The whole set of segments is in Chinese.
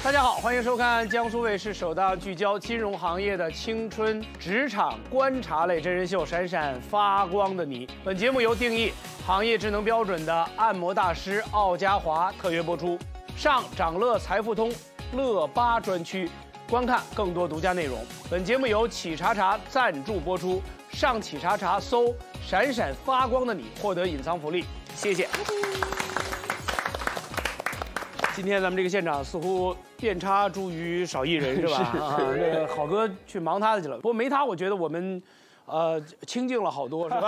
大家好，欢迎收看江苏卫视首档聚焦金融行业的青春职场观察类真人秀《闪闪发光的你》。本节目由定义行业智能标准的按摩大师奥家华特约播出。上掌乐财富通乐吧专区，观看更多独家内容。本节目由企查查赞助播出。上企查查搜“闪闪发光的你”，获得隐藏福利。谢谢。今天咱们这个现场似乎遍插茱萸少一人，是吧？啊，这个好哥去忙他的去了。不过没他，我觉得我们，清静了好多，是吧？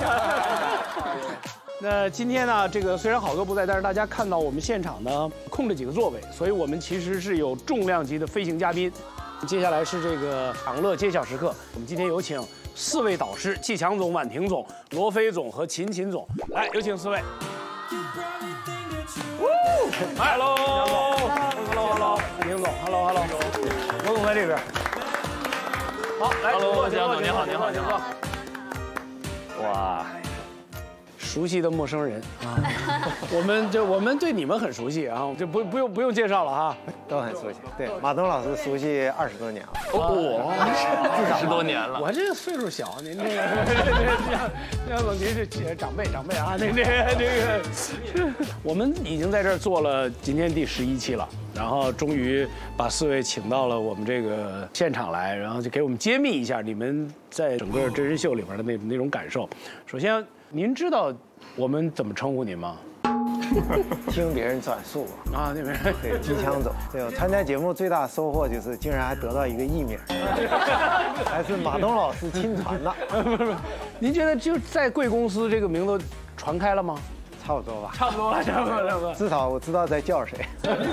那今天呢，这个虽然好哥不在，但是大家看到我们现场呢空着几个座位，所以我们其实是有重量级的飞行嘉宾。接下来是这个享乐揭晓时刻，我们今天有请4位导师：季强总、婉婷总、罗飞总和秦总。来，有请4位。Hello， 宁总 ，Hello， 罗总在这边。好，来，江总，您好。哇，熟悉的陌生人啊，我们对你们很熟悉啊，就不用介绍了哈， 都很熟悉。对，马东老师熟悉20多年了。 哦 ，20多年了。 我这个岁数小，您这个这问题是长辈啊，这个，我们已经在这儿做了今天第11期了，然后终于把4位请到了我们这个现场来，然后就给我们揭秘一下你们在整个真人秀里边的那种感受。首先，您知道我们怎么称呼您吗？ 听别人转述啊，那边对季强总，对我参加节目最大的收获就是竟然还得到一个艺名，还是马东老师亲传的。 不，您觉得就在贵公司这个名字传开了吗？ 差不多吧， 差不多。 至少我知道在叫谁。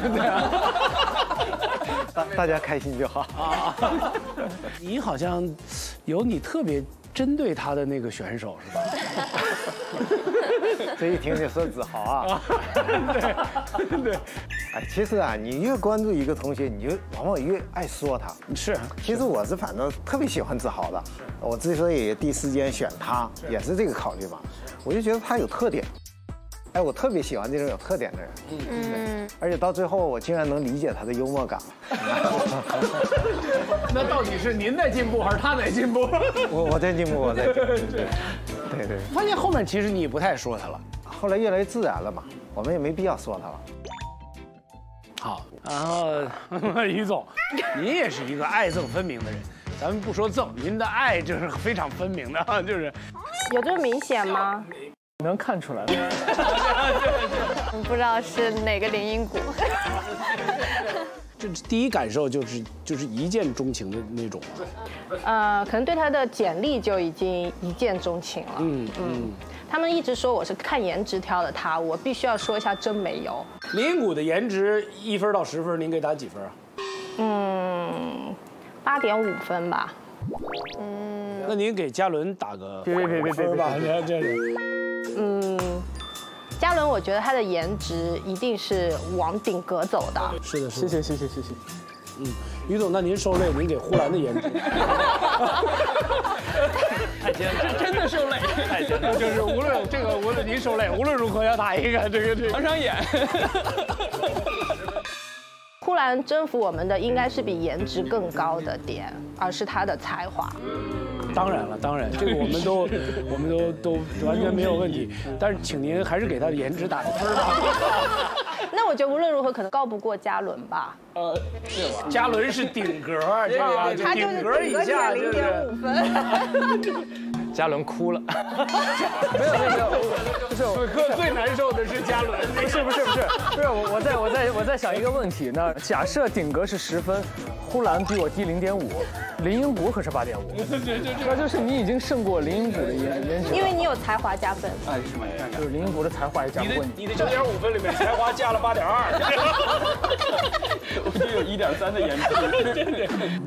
大家开心就好啊。 你好像有你特别针对他的那个选手是吧？ 这一听就说子豪啊。 对。 哎，其实啊，你越关注一个同学，你就往往越爱说他。 是。 其实我是反正特别喜欢子豪的，我之所以第4间选他，也是这个考虑嘛。我就觉得他有特点。哎，我特别喜欢这种有特点的人，而且到最后我竟然能理解他的幽默感。 那到底是您在进步还是他在进步？ 我在进步，对。 发现后面其实你也不太说他了， 后来越来越自然了嘛，我们也没必要说他了。 好，然后于总，您也是一个爱憎分明的人，咱们不说憎，您的爱就是非常分明的，就是有这么明显吗？ 能看出来。 不知道是哪个林荫谷。 这第一感受就是一见钟情的那种可能对他的简历就已经一见钟情了。他们一直说我是看颜值挑的他，我必须要说一下真没有。 林荫谷的颜值1分到10分，您给打几分啊 ？8.5分吧。 那您给嘉伦打个别吧，这是。 嘉伦，我觉得他的颜值一定是往顶格走的。 是的， 谢谢。 于总，那您受累，您给呼兰的颜值。 太艰难了， 真的受累，太艰难了。就是无论您受累，无论如何要打一个这个长眼。 呼兰征服我们的应该是比颜值更高的点，而是他的才华。 当然，这个我们都完全没有问题。但是，请您还是给他的颜值打个分吧。 那我觉得无论如何可能高不过嘉伦吧。 嘉伦是顶格，这个他就是顶格以下就是 0.5分。 嘉伦哭了。 没有，此刻最难受的是嘉伦。 不是，我在想一个问题。那假设顶格是10分，呼兰比我低0.5，林荫谷可是8.5。那就是你已经胜过林荫谷的颜值， 因为你有才华加分。 哎，是吗？就是林荫谷的才华也加不过你的9.5分里面才华加了8.2。 我就有1.3的颜值。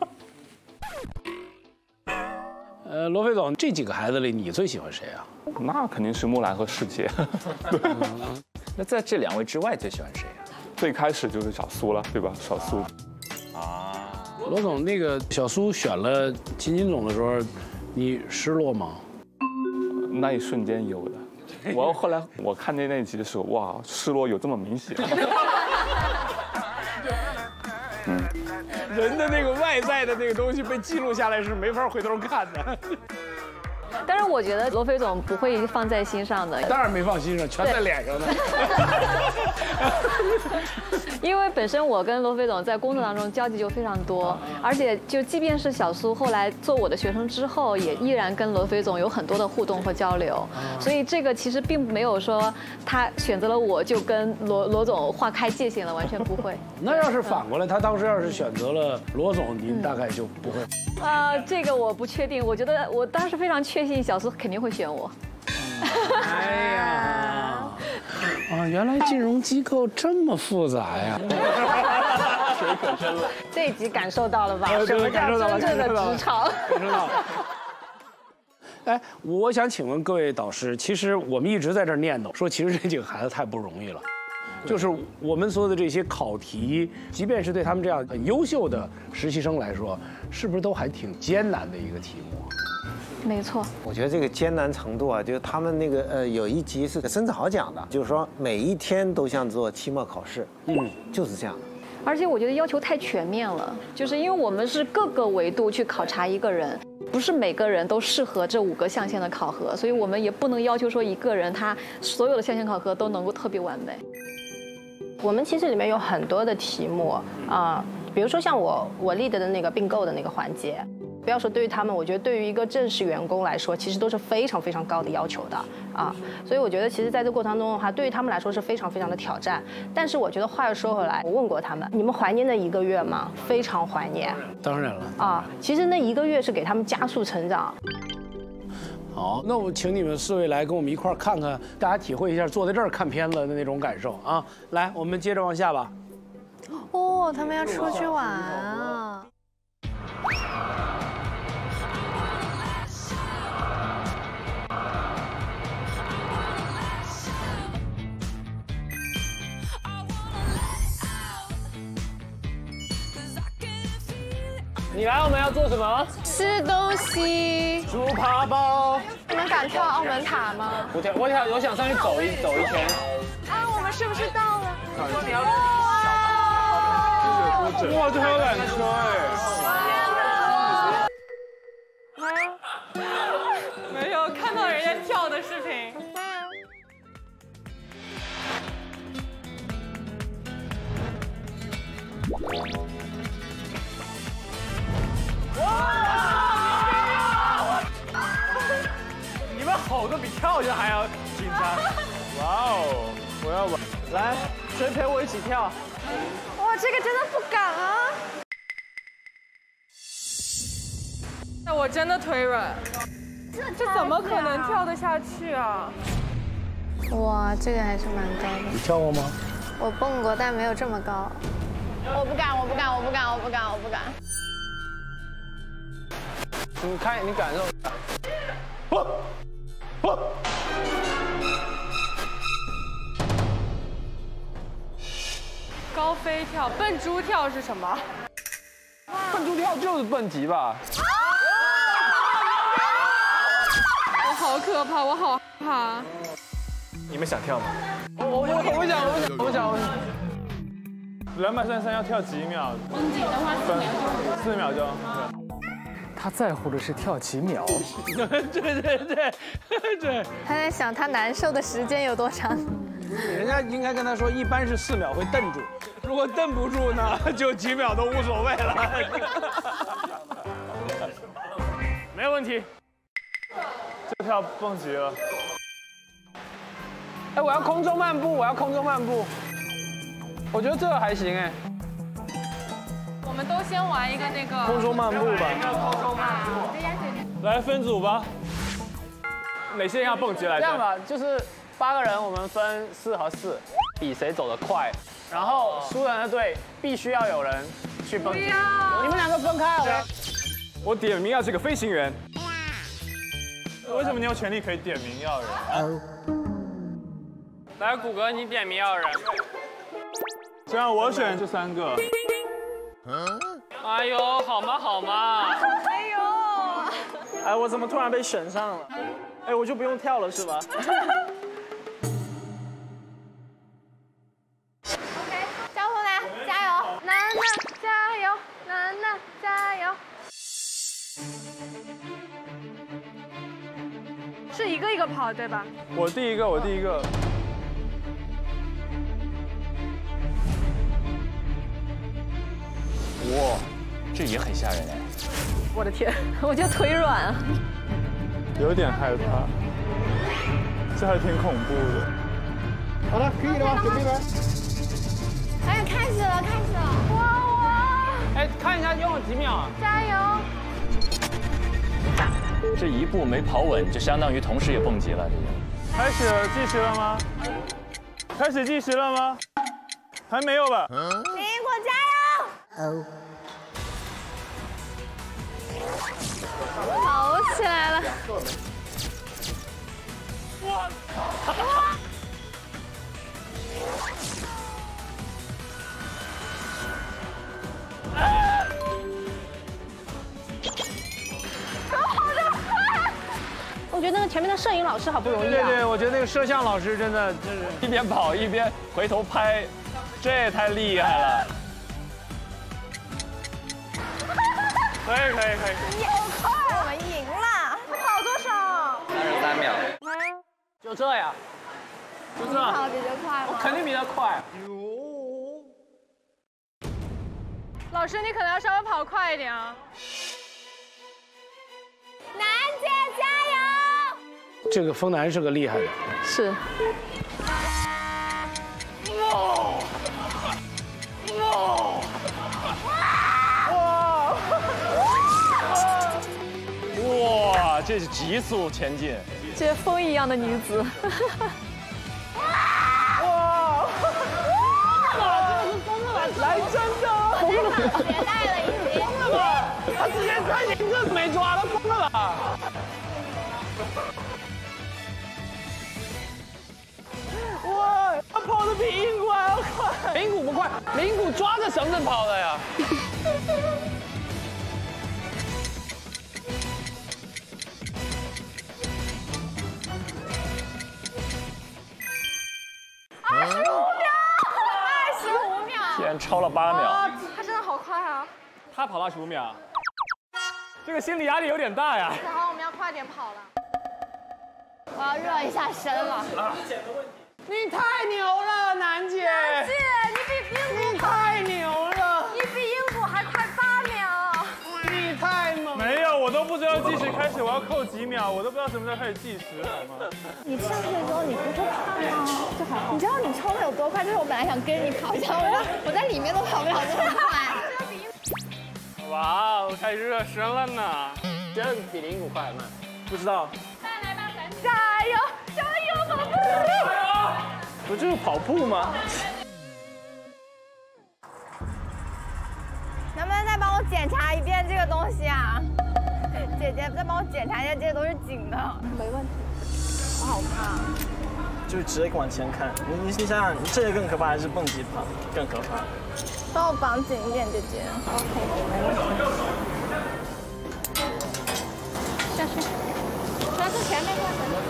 罗飞总，这几个孩子里你最喜欢谁啊？ 那肯定是木兰和世杰。 那在这2位之外，最喜欢谁啊？ 最开始就是小苏了，对吧？小苏。 罗总，那个小苏选了秦总的时候，你失落吗？ 那一瞬间有的。后来我看那一集的时候，哇，失落有这么明显。 人的那个外在的那个东西被记录下来是没法回头看的。 但是我觉得罗飞总不会放在心上的， 当然没放心上，全在脸上呢。 因为本身我跟罗飞总在工作当中交集就非常多，而且就即便是小苏后来做我的学生之后，也依然跟罗飞总有很多的互动和交流，所以这个其实并没有说他选择了我就跟罗总划开界限了，完全不会。 那要是反过来，他当时要是选择了罗总，您大概就不会。 这个我不确定，我觉得我当时非常确信小苏肯定会选我。 哎呀，原来金融机构这么复杂呀！ 水可深了。 这一集感受到了吧？什么感受到了， 叫真正的职场？ 感受到了。哎，我想请问各位导师，其实我们一直在这儿念叨说，其实这几个孩子太不容易了。就是我们所有的这些考题，即便是对他们这样很优秀的实习生来说，是不是都还挺艰难的一个题目？ 没错， 我觉得这个艰难程度啊，就是他们那个有一集是申子豪讲的，就是说每一天都像做期末考试，就是这样的。 而且我觉得要求太全面了，就是因为我们是各个维度去考察一个人，不是每个人都适合这5个象限的考核，所以我们也不能要求说一个人他所有的象限考核都能够特别完美。 我们其实里面有很多的题目比如说像我lead的那个并购的那个环节，不要说对于他们，我觉得对于一个正式员工来说，其实都是非常非常高的要求的所以我觉得其实在这过程当中的话，对于他们来说是非常非常的挑战。但是我觉得话又说回来，我问过他们，你们怀念那1个月吗？非常怀念。 当然了其实那1个月是给他们加速成长。 好，那我请你们4位来跟我们一块儿看看，大家体会一下坐在这儿看片子的那种感受啊！来，我们接着往下吧。 哦，他们要出去玩啊！ 你来澳门要做什么？ 吃东西。 猪扒包。 你们敢跳澳门塔吗？ 我想上去走一圈。 我们是不是到了？ 哇，这还有缆车哎！没有看到人家跳的视频。 你们吼的比跳下还要紧张。 哇哦，我要玩。 来，谁陪我一起跳？ 哇，这个真的不敢啊！ 那我真的腿软，这怎么可能跳得下去啊？ 哇，这个还是蛮高的。 你跳过吗？ 我蹦过，但没有这么高。我不敢。 你感受一下。 高飞跳、蹦猪跳是什么？ 蹦猪跳就是蹦极吧？ 我好可怕，我好害怕。 你们想跳吗？ 我想。 233要跳几秒？绷紧的话4秒钟。 他在乎的是跳几秒。 对。 他在想他难受的时间有多长。 人家应该跟他说，一般是4秒会蹬住，如果蹬不住呢，就几秒都无所谓了。 没有问题。 这跳蹦极了。 哎，我要空中漫步。我觉得这个还行哎。 我们都先玩一个那个空中漫步吧。 来分组吧。哪些人要蹦极来着？ 这样吧，就是8个人，我们分4和4，比谁走得快。然后输人的队必须要有人去蹦极。你们2个分开好了。 我点名要这个飞行员。为什么你有权利可以点名要人？ 来，谷歌，你点名要人。 这样我选这3个。 哎呦，好嘛。哎，我怎么突然被选上了？哎，我就不用跳了是吧？ OK，小虎男加油，楠楠加油，楠是一个一个跑对吧？ 我第一个。 哇，这也很吓人哎！ 我的天，我觉得腿软啊。 有点害怕，这还挺恐怖的。 好了，可以了吧，准备吧。 哎，开始了！哇！ 哎，看一下用了几秒啊？ 加油！ 这一步没跑稳，就相当于同时也蹦极了。 开始了，计时了吗？开始计时了吗？还没有吧？ 林英果加油！跑起来了！哇！ 我觉得那个前面的摄影老师好不容易啊。 对，我觉得那个摄像老师真的就是一边跑一边回头拍，这也太厉害了。 可以。 你好快，我们赢了！跑多少 33秒。 就这样，就这。 跑比这快吗？ 肯定比他快。 老师，你可能要稍微跑快一点啊。 楠姐加油！ 这个风楠是个厉害的。 是。 哇，这是急速前进。 这风一样的女子。 哇！这是疯了，来真的！疯了！ 别带了已经。 疯了吧？他直接3连这没抓，他疯了吧？哇！他跑得比英谷还要快。林谷不快，林谷抓着绳子跑的呀。 25秒！ 竟然超了8秒。 他真的好快啊！ 他跑25秒，这个心理压力有点大呀。 好，我们要快点跑了。 我要热一下身了。 你太牛了，楠姐！ 楠姐，你太牛了！ 比英谷还快8秒。 你太猛！ 没有，我都不知道计时开始，我要扣几秒，我都不知道什么时候开始计时，好吗？ 你上去的时候你不会怕吗？就还好。你知道你冲的有多快？就是我本来想跟你跑一下，我在里面都跑不了这么快。 哇，我开始热身了呢。 觉得比林谷快慢？ 不知道。 来吧，加油，加油，跑步！ 不就是跑步吗？ 能不能再帮我检查一遍这个东西啊？姐姐，再帮我检查一下，这些都是紧的。没问题。我好怕。 就是直接往前看，你想想，这个更可怕还是蹦极跑更可怕？ 帮我绑紧一点，姐姐。OK， 没问题。下去，全是前面过绳。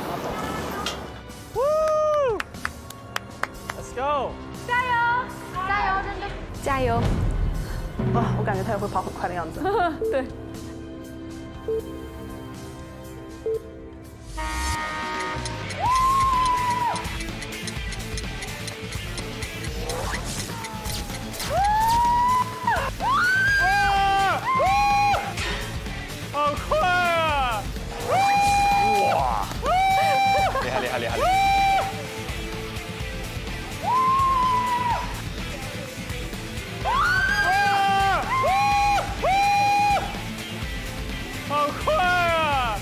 Let's go！ 加油，加油，真的。 加油！ 啊，我感觉他也会跑很快的样子。 对。 好快啊！ 哇！厉害！ 好快啊！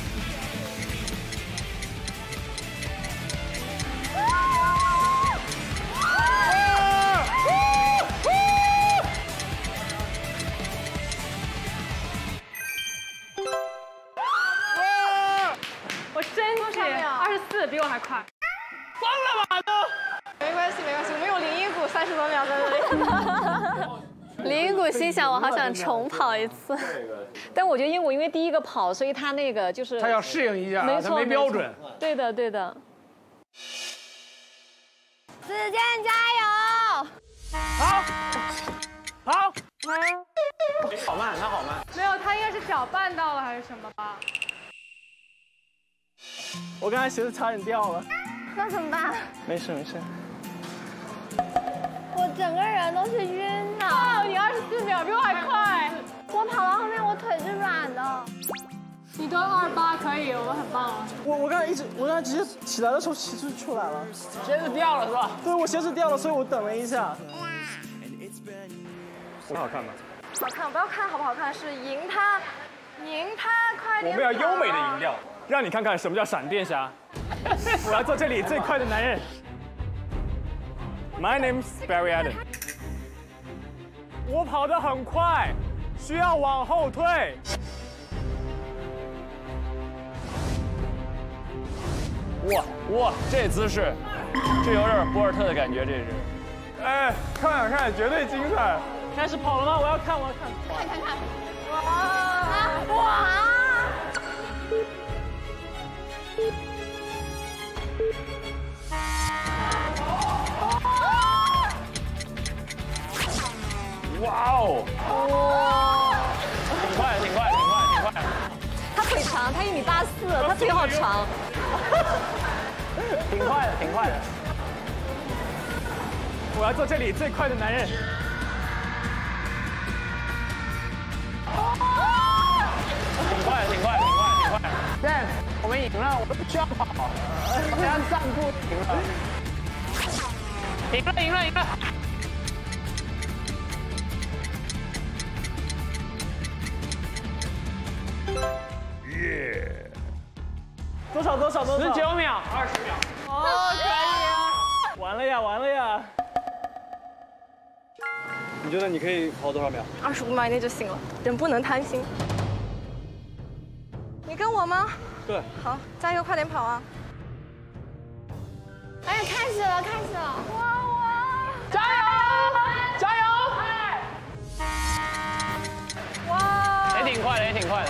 我真气，24比我还快。 疯了吧都！ 没关系，我们有林一谷30多秒在那里。 林英谷心想：我好想重跑一次。 但我觉得英谷因为第一个跑，所以他那个就是他要适应一下， 没错， 他没标准。 对的。 子健加油！ 好，他好慢。 没有，他应该是脚绊到了还是什么吧？ 我刚才鞋子差点掉了。 那怎么办？ 没事没事。 我整个人都是晕的。 哇，你24秒比我还快。 我跑到后面，我腿是软的。 你都28可以，我们很棒了。 我刚才直接起来的时候鞋子出来了。 鞋子掉了是吧？ 对，我鞋子掉了，所以我等了一下。 很好看吗？ 好看，不要看好不好看，是赢他，快点！ 我们要优美的赢掉，让你看看什么叫闪电侠。我要做这里最快的男人。My name's Barry Allen。我跑得很快，需要往后退。 哇，这姿势，这有点博尔特的感觉，这是。 哎，看，绝对精彩！ 开始跑了吗？我要看。 看。 哇哦！挺快。 他腿长，他1.84米，他腿好长。 挺快的。 我要做这里最快的男人。 挺快。 对，我们赢了，我们不需要跑，我们要散步赢了。 耶！多少？19秒 ，20秒。 哦，可以啊。 完了呀！ 你觉得你可以跑多少秒 25秒以内就行了，人不能贪心。你跟我吗？ 对。 好，加油，快点跑啊！ 哎，开始了！ 加油！ 哇！ 也挺快的。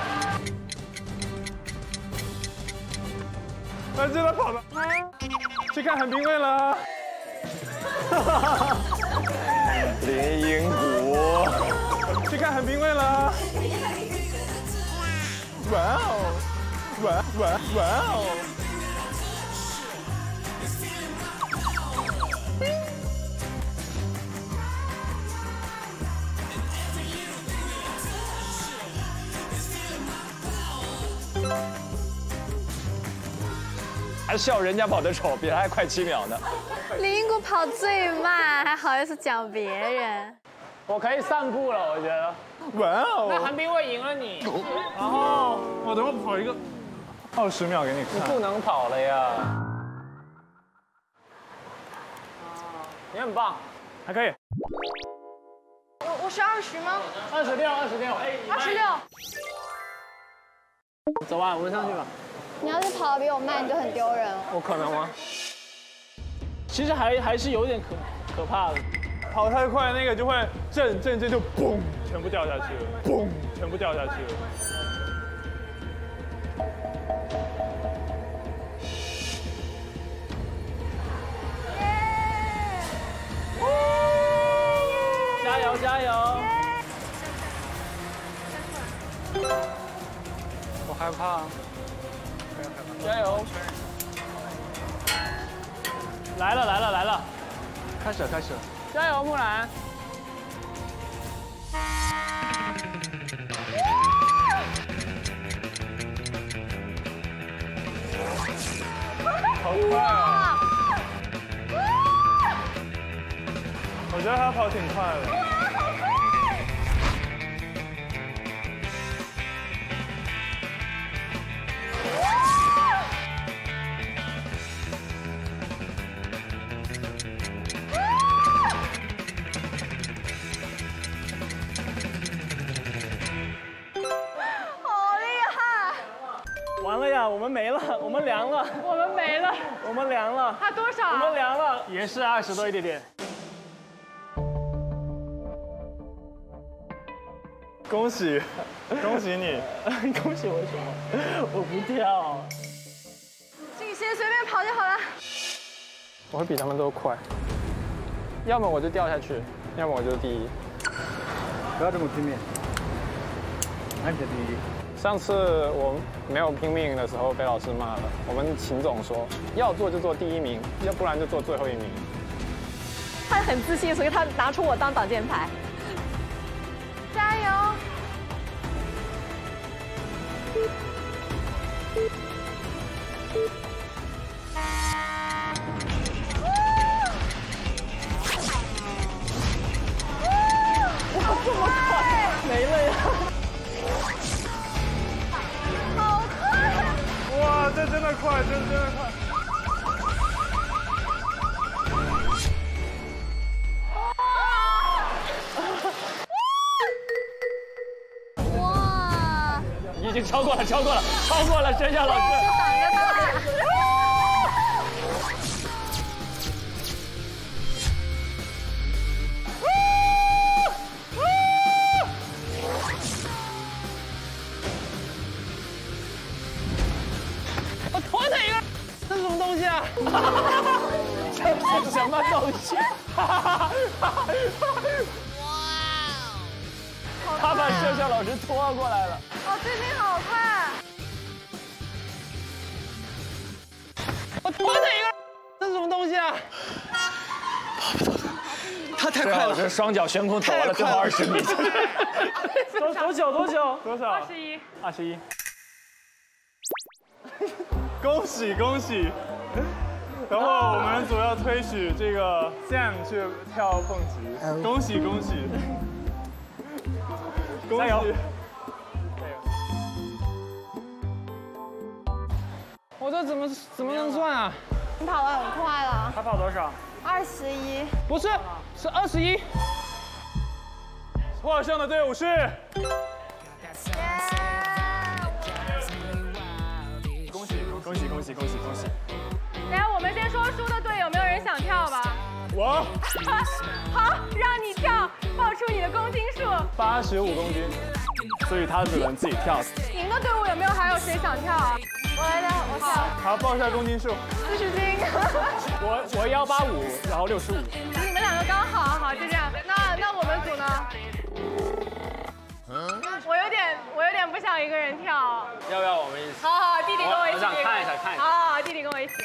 真的跑了，去看横滨位了。 林荫谷， 去看横滨位了。哇哦！ 还笑人家跑得丑，比他还快7秒呢。 林荫谷跑最慢，还好意思讲别人。 我可以散步了，我觉得。 哇哦！ 那韩冰会赢了你。 然后我等会跑一个20秒给你看。 你不能跑了呀。你很棒， 还可以。 我是20吗 26。走吧，我们上去吧。 你要是跑得比我慢，你就很丢人了。 我可能吗？其实还是有点可怕的。 跑太快那个就会震就嘣，全部掉下去了，嘣，全部掉下去了。 加油！ 我害怕。加油！ 来了！开始了！ 加油，木兰！ 好快啊！我觉得他跑挺快的。 完了呀，我们没了，我们凉了。 他多少？ 我们凉了，也是20多一点点。 恭喜你！ 恭喜我什么？我不跳。 静先随便跑就好了。 我会比他们都快，要么我就掉下去，要么我就第一。 不要这么拼命。 拿你的第一。 上次我没有拼命的时候被老师骂了。我们秦总说，要做就做第1名，要不然就做最后1名。 他很自信，所以他拿出我当挡箭牌。 加油！ 哇，这么快，没了呀！ 好快！ 哇，这真的快，真的快！ 哇！ 你已经超过了，超过了，超过了，申夏老师。 挡着他。 我拖哪个？这是什么东西啊？这是什么东西？他把申夏老师拖过来了。 哦，最近好快！ 我拖哪个？这是什么东西啊？ 他太快了， 这双脚悬空走完了最后20米。 多久？多少 21。 21。恭喜恭喜！然后我们组要推举这个 Sam 去跳蹦极，恭喜恭喜！加油！ 我这怎么能算啊？ 你跑得很快了。 他跑多少 ？21。 不是，是21。 获胜的队伍是。恭喜！ 来，我们先说输的队有没有人想跳吧？ 我。 好，让你跳，报出你的公斤数。 85公斤，所以他只能自己跳。 你们的队伍有没有还有谁想跳？ 我来跳，我跳。 好，报一下公斤数。 40斤。 我185，然后65。 你们2个刚好，好，就这样。那我们组呢？我有点不想一个人跳。 要不要我们一起？ 好，弟弟跟我一起。 我想看一下。 好，弟弟跟我一起。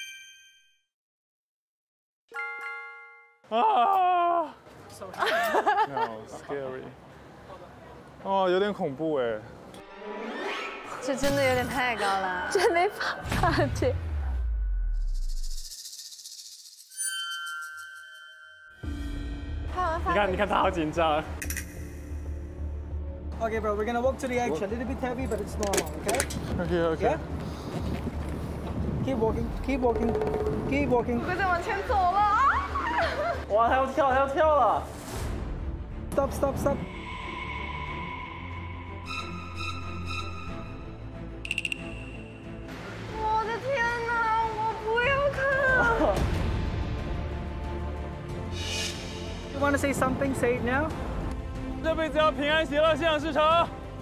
啊！好 scary。哦，有点恐怖哎。 这真的有点太高了， 真没法上去。 你看他好紧张。 Okay, bro, we're gonna walk to the edge. A little bit heavy, but it's normal, okay? Okay. Yeah? Keep walking. 哥在往前走了啊！ 哇，他要跳了。 Stop. 我的天哪，我不要看。 You wanna say something? Say it now. 这辈子要平安喜乐，心想事成。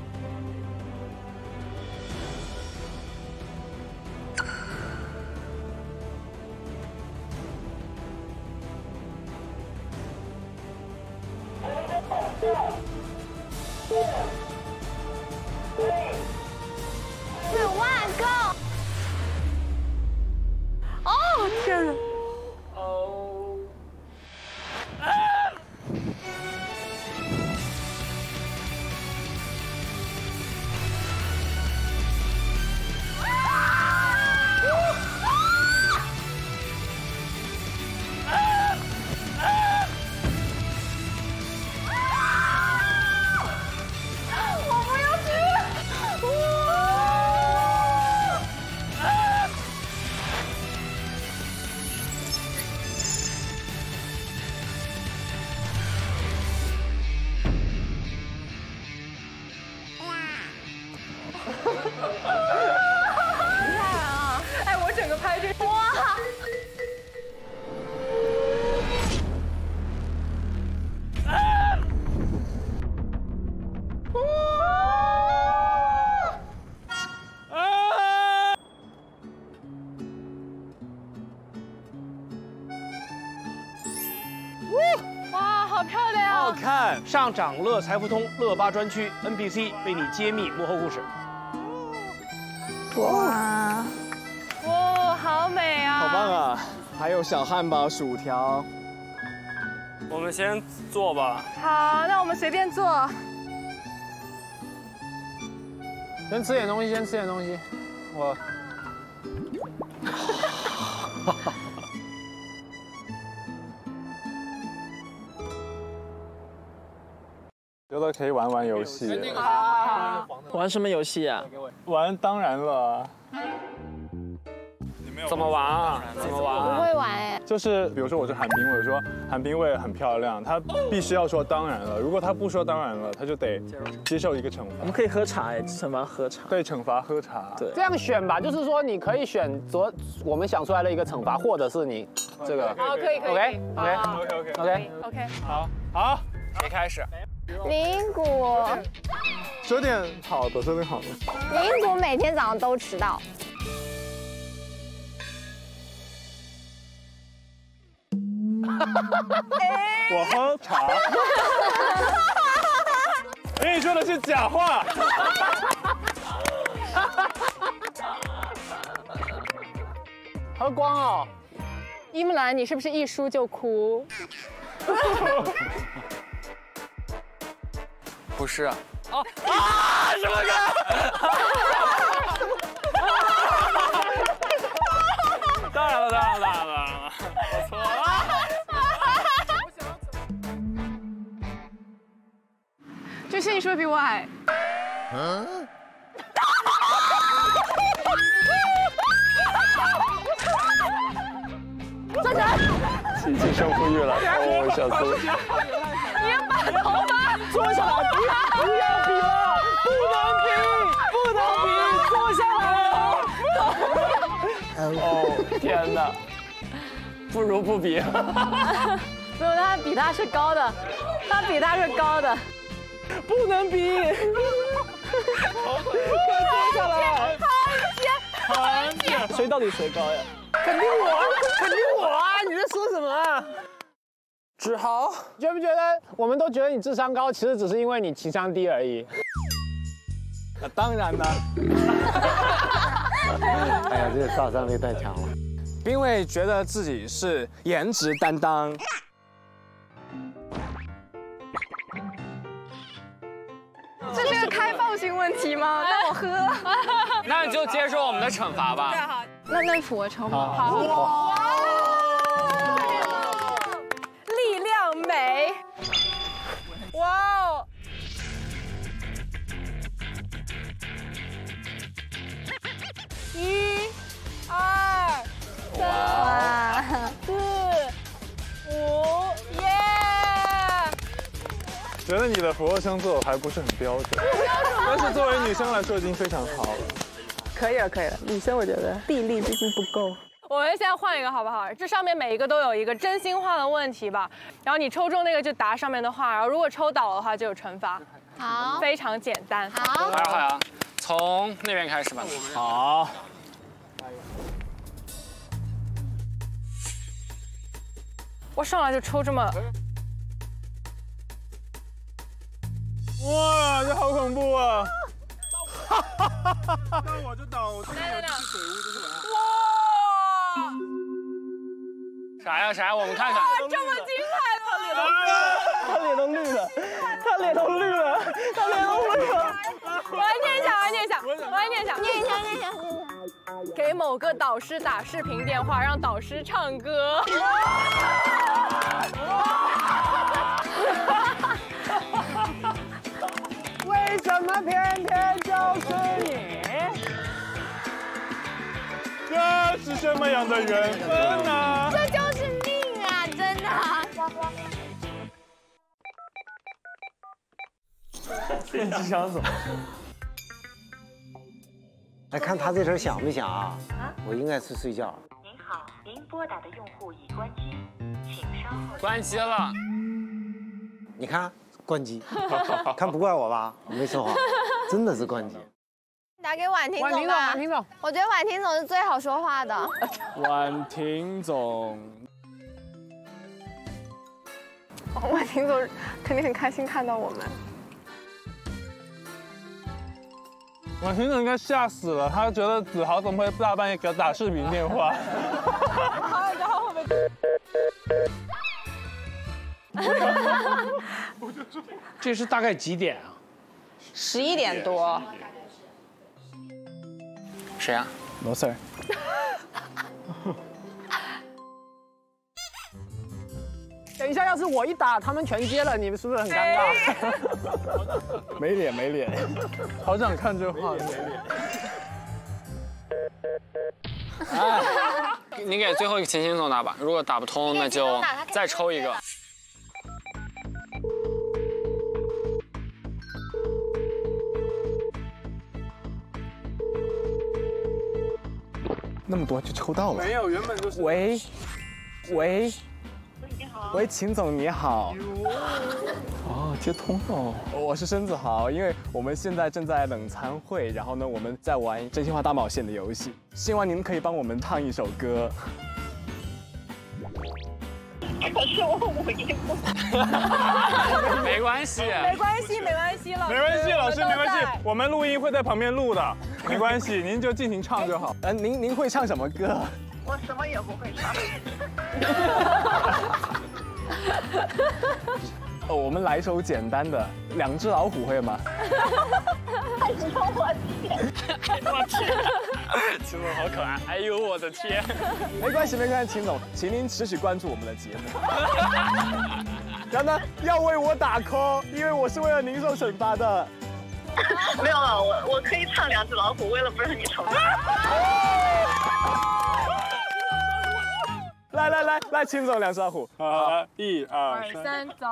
4万go！ 哦，天哪！ 好漂亮， 好看。上掌乐财富通乐吧专区 NPC 为你揭秘幕后故事。 哇， 哇，好美啊！ 好棒啊！还有小汉堡、薯条。 我们先坐吧。 好，那我们随便坐。 先吃点东西，先吃点东西。我。 觉得可以玩玩游戏。 玩什么游戏啊？ 玩当然了。 怎么玩啊？怎么玩啊？ 不会玩哎。 就是比如说我是韩冰卫，我说韩冰卫很漂亮，他必须要说当然了。如果他不说当然了，他就得接受一个惩罚。 我们可以喝茶哎，惩罚喝茶。 对，惩罚喝茶。 对， 这样选吧，就是说你可以选择我们想出来的一个惩罚，或者是你这个。 好，可以。 OK。好， 谁开始？ 林谷， 说点好的，说点好的。 林谷每天早上都迟到。 我喝茶。你说的是假话。 喝光哦。 伊木兰，你是不是一输就哭？ 不是啊。 什么歌？ 当然了，我错了。 就是你是不是比我矮？ 站起来！ 起胜负欲了，哦，小苏。 你要把头发坐下来，不要比了，不能比，坐下来。哦，天哪，不如不比。 没有，他是高的，他比他是高的， 不能比。快坐下来。 很简。 谁到底谁高呀？肯定我啊！你在说什么啊？ 志豪， 觉不觉得我们都觉得你智商高，其实只是因为你情商低而已？ 当然了。 哎呀，这个杀伤力太强了。 冰卫觉得自己是颜值担当。 这是个开放性问题吗？那我喝。 那你就接受我们的惩罚吧。 对，好。那俯卧撑吧。好。 哇！ 力量美。哇哦！1、2、3、4、5，耶！ 觉得你的俯卧撑做的还不是很标准，但是作为女生来说已经非常好了。 可以了，女生我觉得臂力毕竟不够。我们现在换一个好不好？这上面每一个都有一个真心话的问题吧，然后你抽中那个就答上面的话，然后如果抽倒的话就有惩罚。 好， 非常简单。 好， 好呀，从那边开始吧。 好。 我上来就抽这么。 哇，这好恐怖啊！那我就倒，我这边有水污就是哇！ 啥呀？我们看看。 这么精彩他脸都绿了。 我来念一下。 念一下。 给某个导师打视频电话，让导师唱歌。 为什么偏偏就是你？ 这是什么样的缘分啊？ 这就是命啊，真的。 你想什么？ 来看他这声响没响啊？我应该是睡觉。 您好，您拨打的用户已关机，请稍后。 关机了。 你看，关机，看不怪我吧？我没说谎，真的是关机。 打给婉婷总吧。 婉婷总， 我觉得婉婷总是最好说话的。 婉婷总， 我秦总肯定很开心看到我们。 婉婷应该吓死了，他觉得子豪怎么会大半夜给他打视频电话？ 然后后面。 这是大概几点啊 ？11点多。 谁呀？ 罗 Sir。 等一下，要是我一打，他们全接了，你们是不是很尴尬？ 没脸没脸， 好想看这画面。 哎，你给最后一个秦总打吧，如果打不通，那就再抽一个。 那么多就抽到了？ 没有，原本就是。 喂。喂，秦总你好。哦，接通了。我是申子豪，因为我们现在正在冷餐会，然后呢，我们在玩真心话大冒险的游戏，希望您可以帮我们唱一首歌。 可是我也不。 没关系， 没关系，老师。 没关系，老师没关系，我们录音会在旁边录的，没关系，您就尽情唱就好。 您会唱什么歌？ 我什么也不会唱。 我们来一首简单的《两只老虎》，会吗？ 哎呦我天！ 我天！秦总好可爱！哎呦我的天！ 没关系，秦总，请您持续关注我们的节目。然后呢，要为我打 call， 因为我是为了您受惩罚的。 没有了，我可以唱《两只老虎》，为了不让你惩罚。 来，秦总，两只老虎。 好，1、2、 3，走。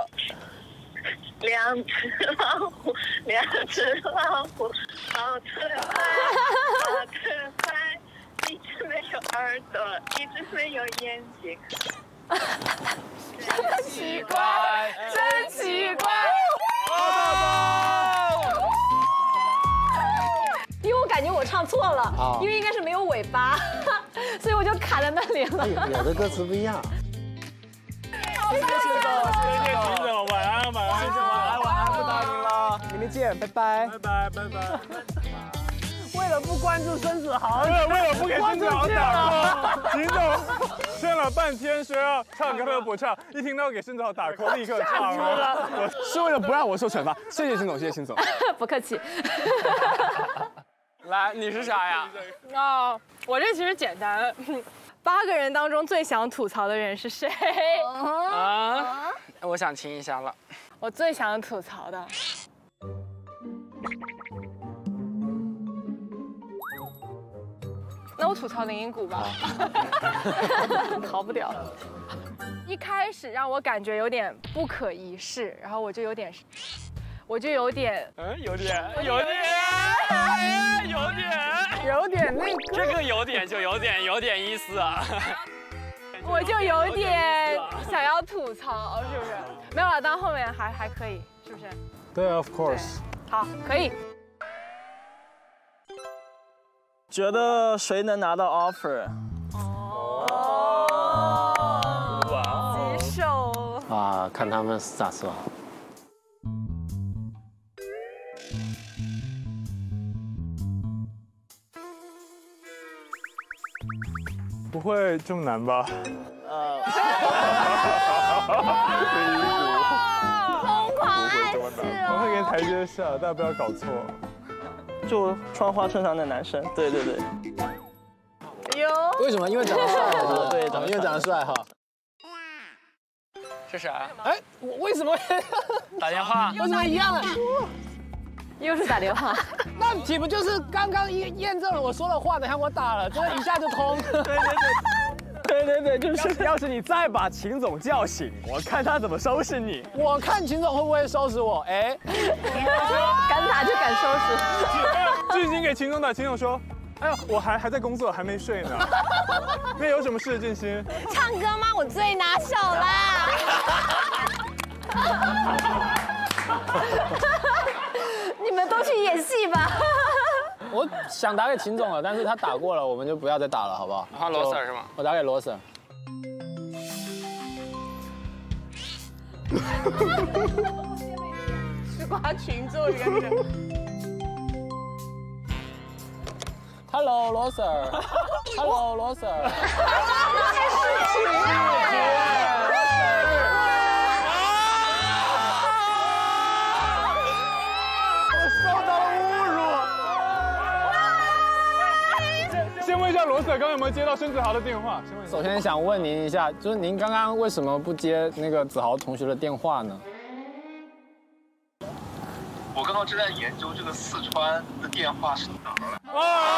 两只老虎，好吃饭，一只没有耳朵，一只没有眼睛。 真奇怪。 因为我感觉我唱错了，因为应该是没有尾巴，所以我就卡在那里了。 有的歌词不一样。 谢谢秦总，晚安，不打您了， 明天见，拜拜。 为了不关注孙子豪， 为了不给孙子豪打 call， 秦总劝了半天说要唱歌都不唱，一听到给孙子豪打 call， 立刻唱了。 是为了不让我受惩罚，谢谢秦总，谢谢秦总。 不客气。 来，你是啥呀？ 哦，我这其实简单。8个人当中最想吐槽的人是谁？ 啊，我想亲一下了。 我最想吐槽的，那我吐槽林荫谷吧，逃不掉。一开始让我感觉有点不可一世，然后我就有点那个， 这个有点就有点意思啊。 我就有点想要吐槽，是不是？没有了，到后面还可以，是不是？ 对 ，of course。 好，可以。 觉得谁能拿到 offer？ 棘手。 啊，看他们咋说。 不会这么难吧？ 疯狂暗示我会给你台阶下，大家不要搞错。 就穿花衬衫的男生，对。 哟。 为什么？因为长得帅， 对， 因为长得帅哈。 是啥？ 哎，我为什么打电话？ 为什么一样啊？ 又是打电话。 那岂不就是刚刚验证了我说的话？等下我打了，这一下就通。 对，就是要是你再把秦总叫醒，我看他怎么收拾你。 我看秦总会不会收拾我？哎， 敢打就敢收拾。 俊心给秦总打，秦总说：“哎呀，我还在工作，还没睡呢。那有什么事，俊心？ 唱歌吗？我最拿手啦。 你们都去演戏吧。 我想打给秦总了，但是他打过了，我们就不要再打了，好不好？ 换罗 Sir 是吗？ 我打给罗 Sir。 吃瓜群众一个人。 Hello， 罗 Sir。Hello， 罗 Sir。 先问一下罗 Sir， 刚刚有没有接到申子豪的电话？ 首先想问您一下，就是您刚刚为什么不接那个子豪同学的电话呢？ 我刚刚正在研究这个四川的电话是哪儿来。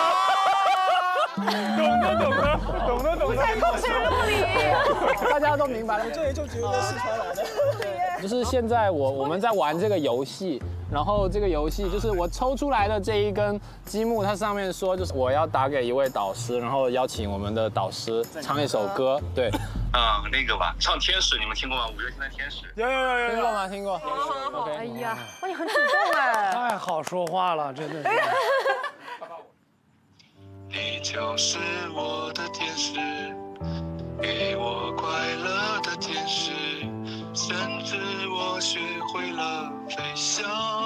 懂得。 在公司录里， 大家都明白了。 这就觉得四川来的。 就是现在我们在玩这个游戏，然后这个游戏就是我抽出来的这一根积木，它上面说就是我要打给一位导师，然后邀请我们的导师唱一首歌，对。 那个吧，唱《天使》，你们听过吗？五月天的《天使》。 有。 听过吗？听过。 OK。哎呀，哇，你很主动哎。 太好说话了，真的是。 你就是我的天使，给我快乐的天使，甚至我学会了飞翔，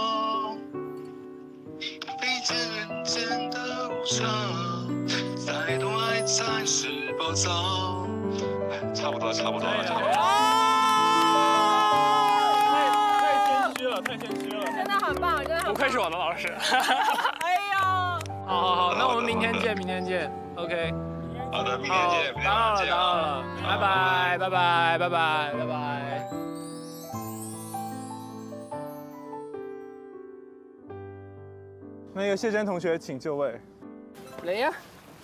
飞进人间的无常，再多爱才是宝藏。差不多了。 太谦虚了。 真的很棒，真的很棒。 不愧是我的老师。 哎呀。 好，那我们明天见。OK。 好的，明天见。 打扰了，拜拜。 那个谢真同学，请就位。 来呀。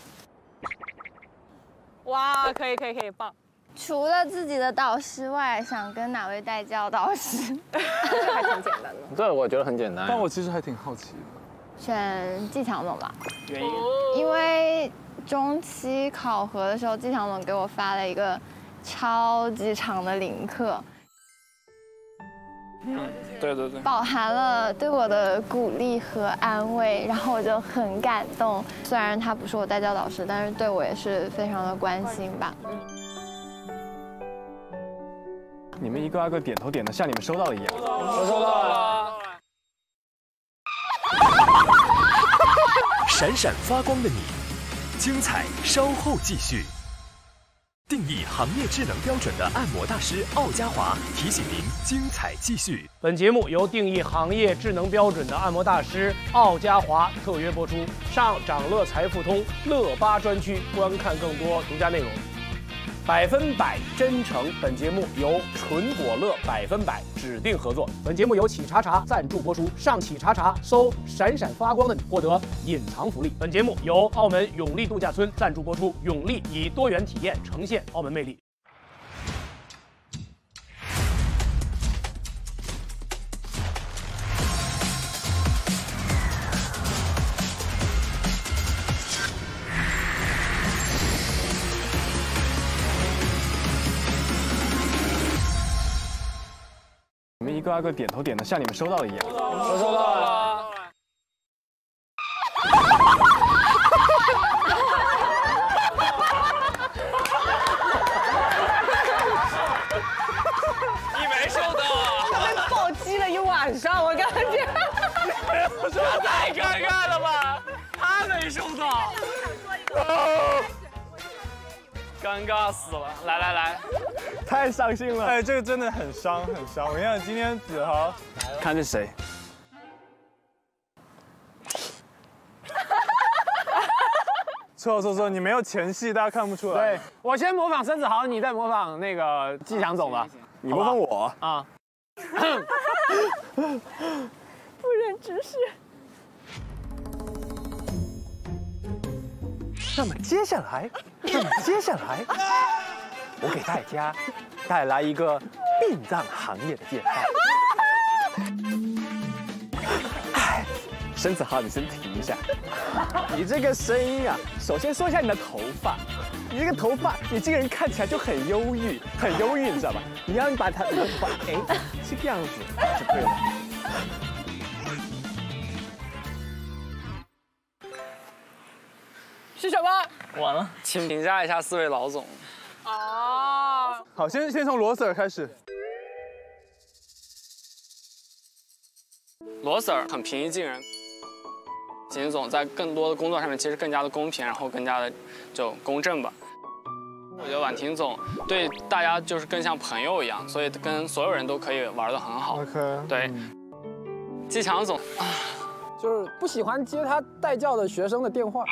哇，可以，棒。 除了自己的导师外，想跟哪位带教导师？ 这还挺简单的。 对，我觉得很简单。 但我其实还挺好奇的。 选季强总吧。 原因？ 因为中期考核的时候，季强总给我发了一个超级长的领课。 对。 饱含了对我的鼓励和安慰，然后我就很感动。虽然他不是我带教导师，但是对我也是非常的关心吧。 你们一个个点头点的像你们收到的一样。 我收到了。 闪闪发光的你，精彩稍后继续。定义行业智能标准的按摩大师奥家华提醒您：精彩继续。 本节目由定义行业智能标准的按摩大师奥家华特约播出。上掌乐财付通乐吧专区观看更多独家内容。100%真诚，本节目由纯果乐100%指定合作。本节目由企查查赞助播出。上企查查搜“闪闪发光的你”，获得隐藏福利。本节目由澳门永利度假村赞助播出。永利以多元体验呈现澳门魅力。 你们一个个点头点的像你们收到的一样。 我收到了。 你没收到啊？ 他被暴击了一晚上，我感觉。 这太尴尬了吧？他没收到。尴尬死了！来， 太伤心了。 哎，这个真的很伤。我跟你讲，今天子豪， 看是谁？ 错，你没有前戏，大家看不出来。 对，我先模仿申子豪，你再模仿那个季强总吧。 你模仿我啊。 不忍直视。 那么接下来，我给大家带来一个殡葬行业的介绍。哎，申子豪，你先停一下。你这个声音啊，首先说一下你的头发。你这个头发，你这个人看起来就很忧郁，你知道吧？你要把你的头发，哎，这个样子就对了。 是什么？ 完了，请评价一下4位老总。 哦。 好，先从罗 Sir 开始。 罗 Sir 很平易近人，秦总在更多的工作上面其实更加的公平，然后更加的就公正吧。我觉得婉婷总对大家就是更像朋友一样，所以跟所有人都可以玩得很好。 OK。 对。季强总啊， 就是不喜欢接他带教的学生的电话。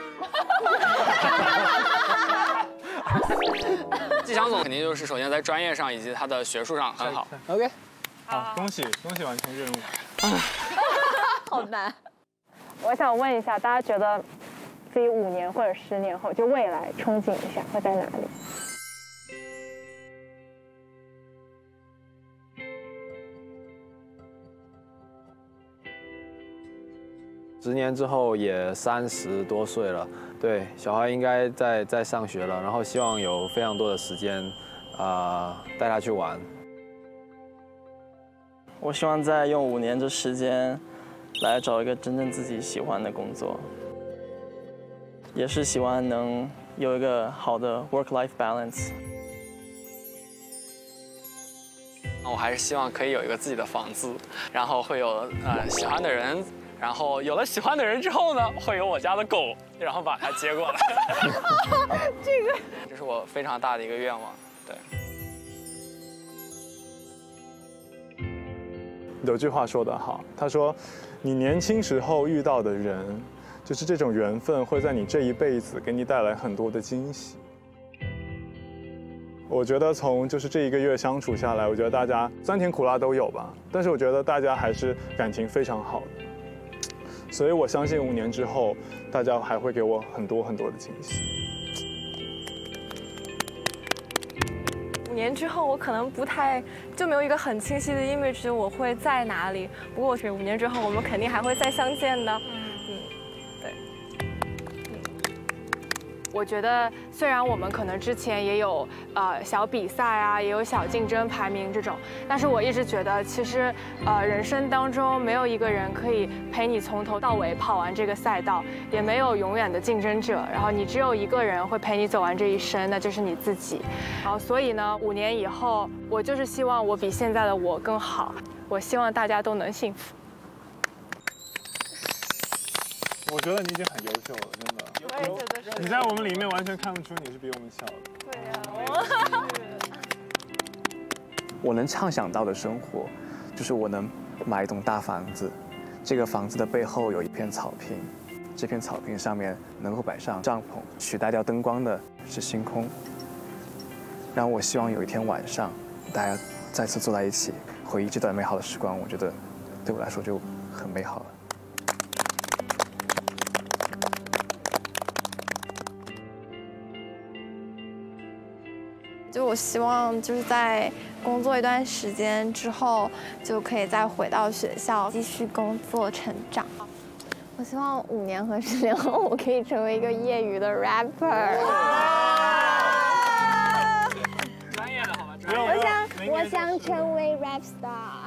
季强总肯定就是首先在专业上以及他的学术上很好。 OK。 好，恭喜完成任务。 好难。我想问一下，大家觉得自己5年或者10年后，就未来憧憬一下会在哪里 ？10年之后也30多岁了，对，小孩应该在上学了，然后希望有非常多的时间，带他去玩。 我希望再用5年的时间，来找一个真正自己喜欢的工作。也是希望能有一个好的 work-life balance。 我还是希望可以有一个自己的房子，然后会有喜欢的人，然后有了喜欢的人之后呢，会有我家的狗，然后把它接过来。这是我非常大的一个愿望，对。 有句话说得好，他说：“你年轻时候遇到的人。”就是这种缘分会在你这一辈子给你带来很多的惊喜。我觉得从就是这1个月相处下来，我觉得大家酸甜苦辣都有吧，但是我觉得大家还是感情非常好的，所以我相信5年之后，大家还会给我很多很多的惊喜。 5年之后，我可能就没有一个很清晰的 image， 我会在哪里。不过我觉得5年之后，我们肯定还会再相见的。 我觉得虽然我们可能之前也有小比赛啊，也有小竞争排名这种，但是我一直觉得其实人生当中没有一个人可以陪你从头到尾跑完这个赛道，也没有永远的竞争者，然后你只有一个人会陪你走完这一生，那就是你自己。然后所以呢，5年以后，我就是希望我比现在的我更好，我希望大家都能幸福。 我觉得你已经很优秀了，真的。我也觉得是。你在我们里面完全看不出你是比我们小的。 对呀。 我能畅想到的生活，就是我能买一栋大房子，这个房子的背后有一片草坪，这片草坪上面能够摆上帐篷，取代掉灯光的是星空。然后我希望有一天晚上，大家再次坐在一起，回忆这段美好的时光，我觉得对我来说就很美好了。 就我希望就是在工作一段时间之后，就可以再回到学校继续工作成长。我希望5年和10年后，我可以成为一个业余的 rapper。 专业的好吗？ 我想成为 rap star。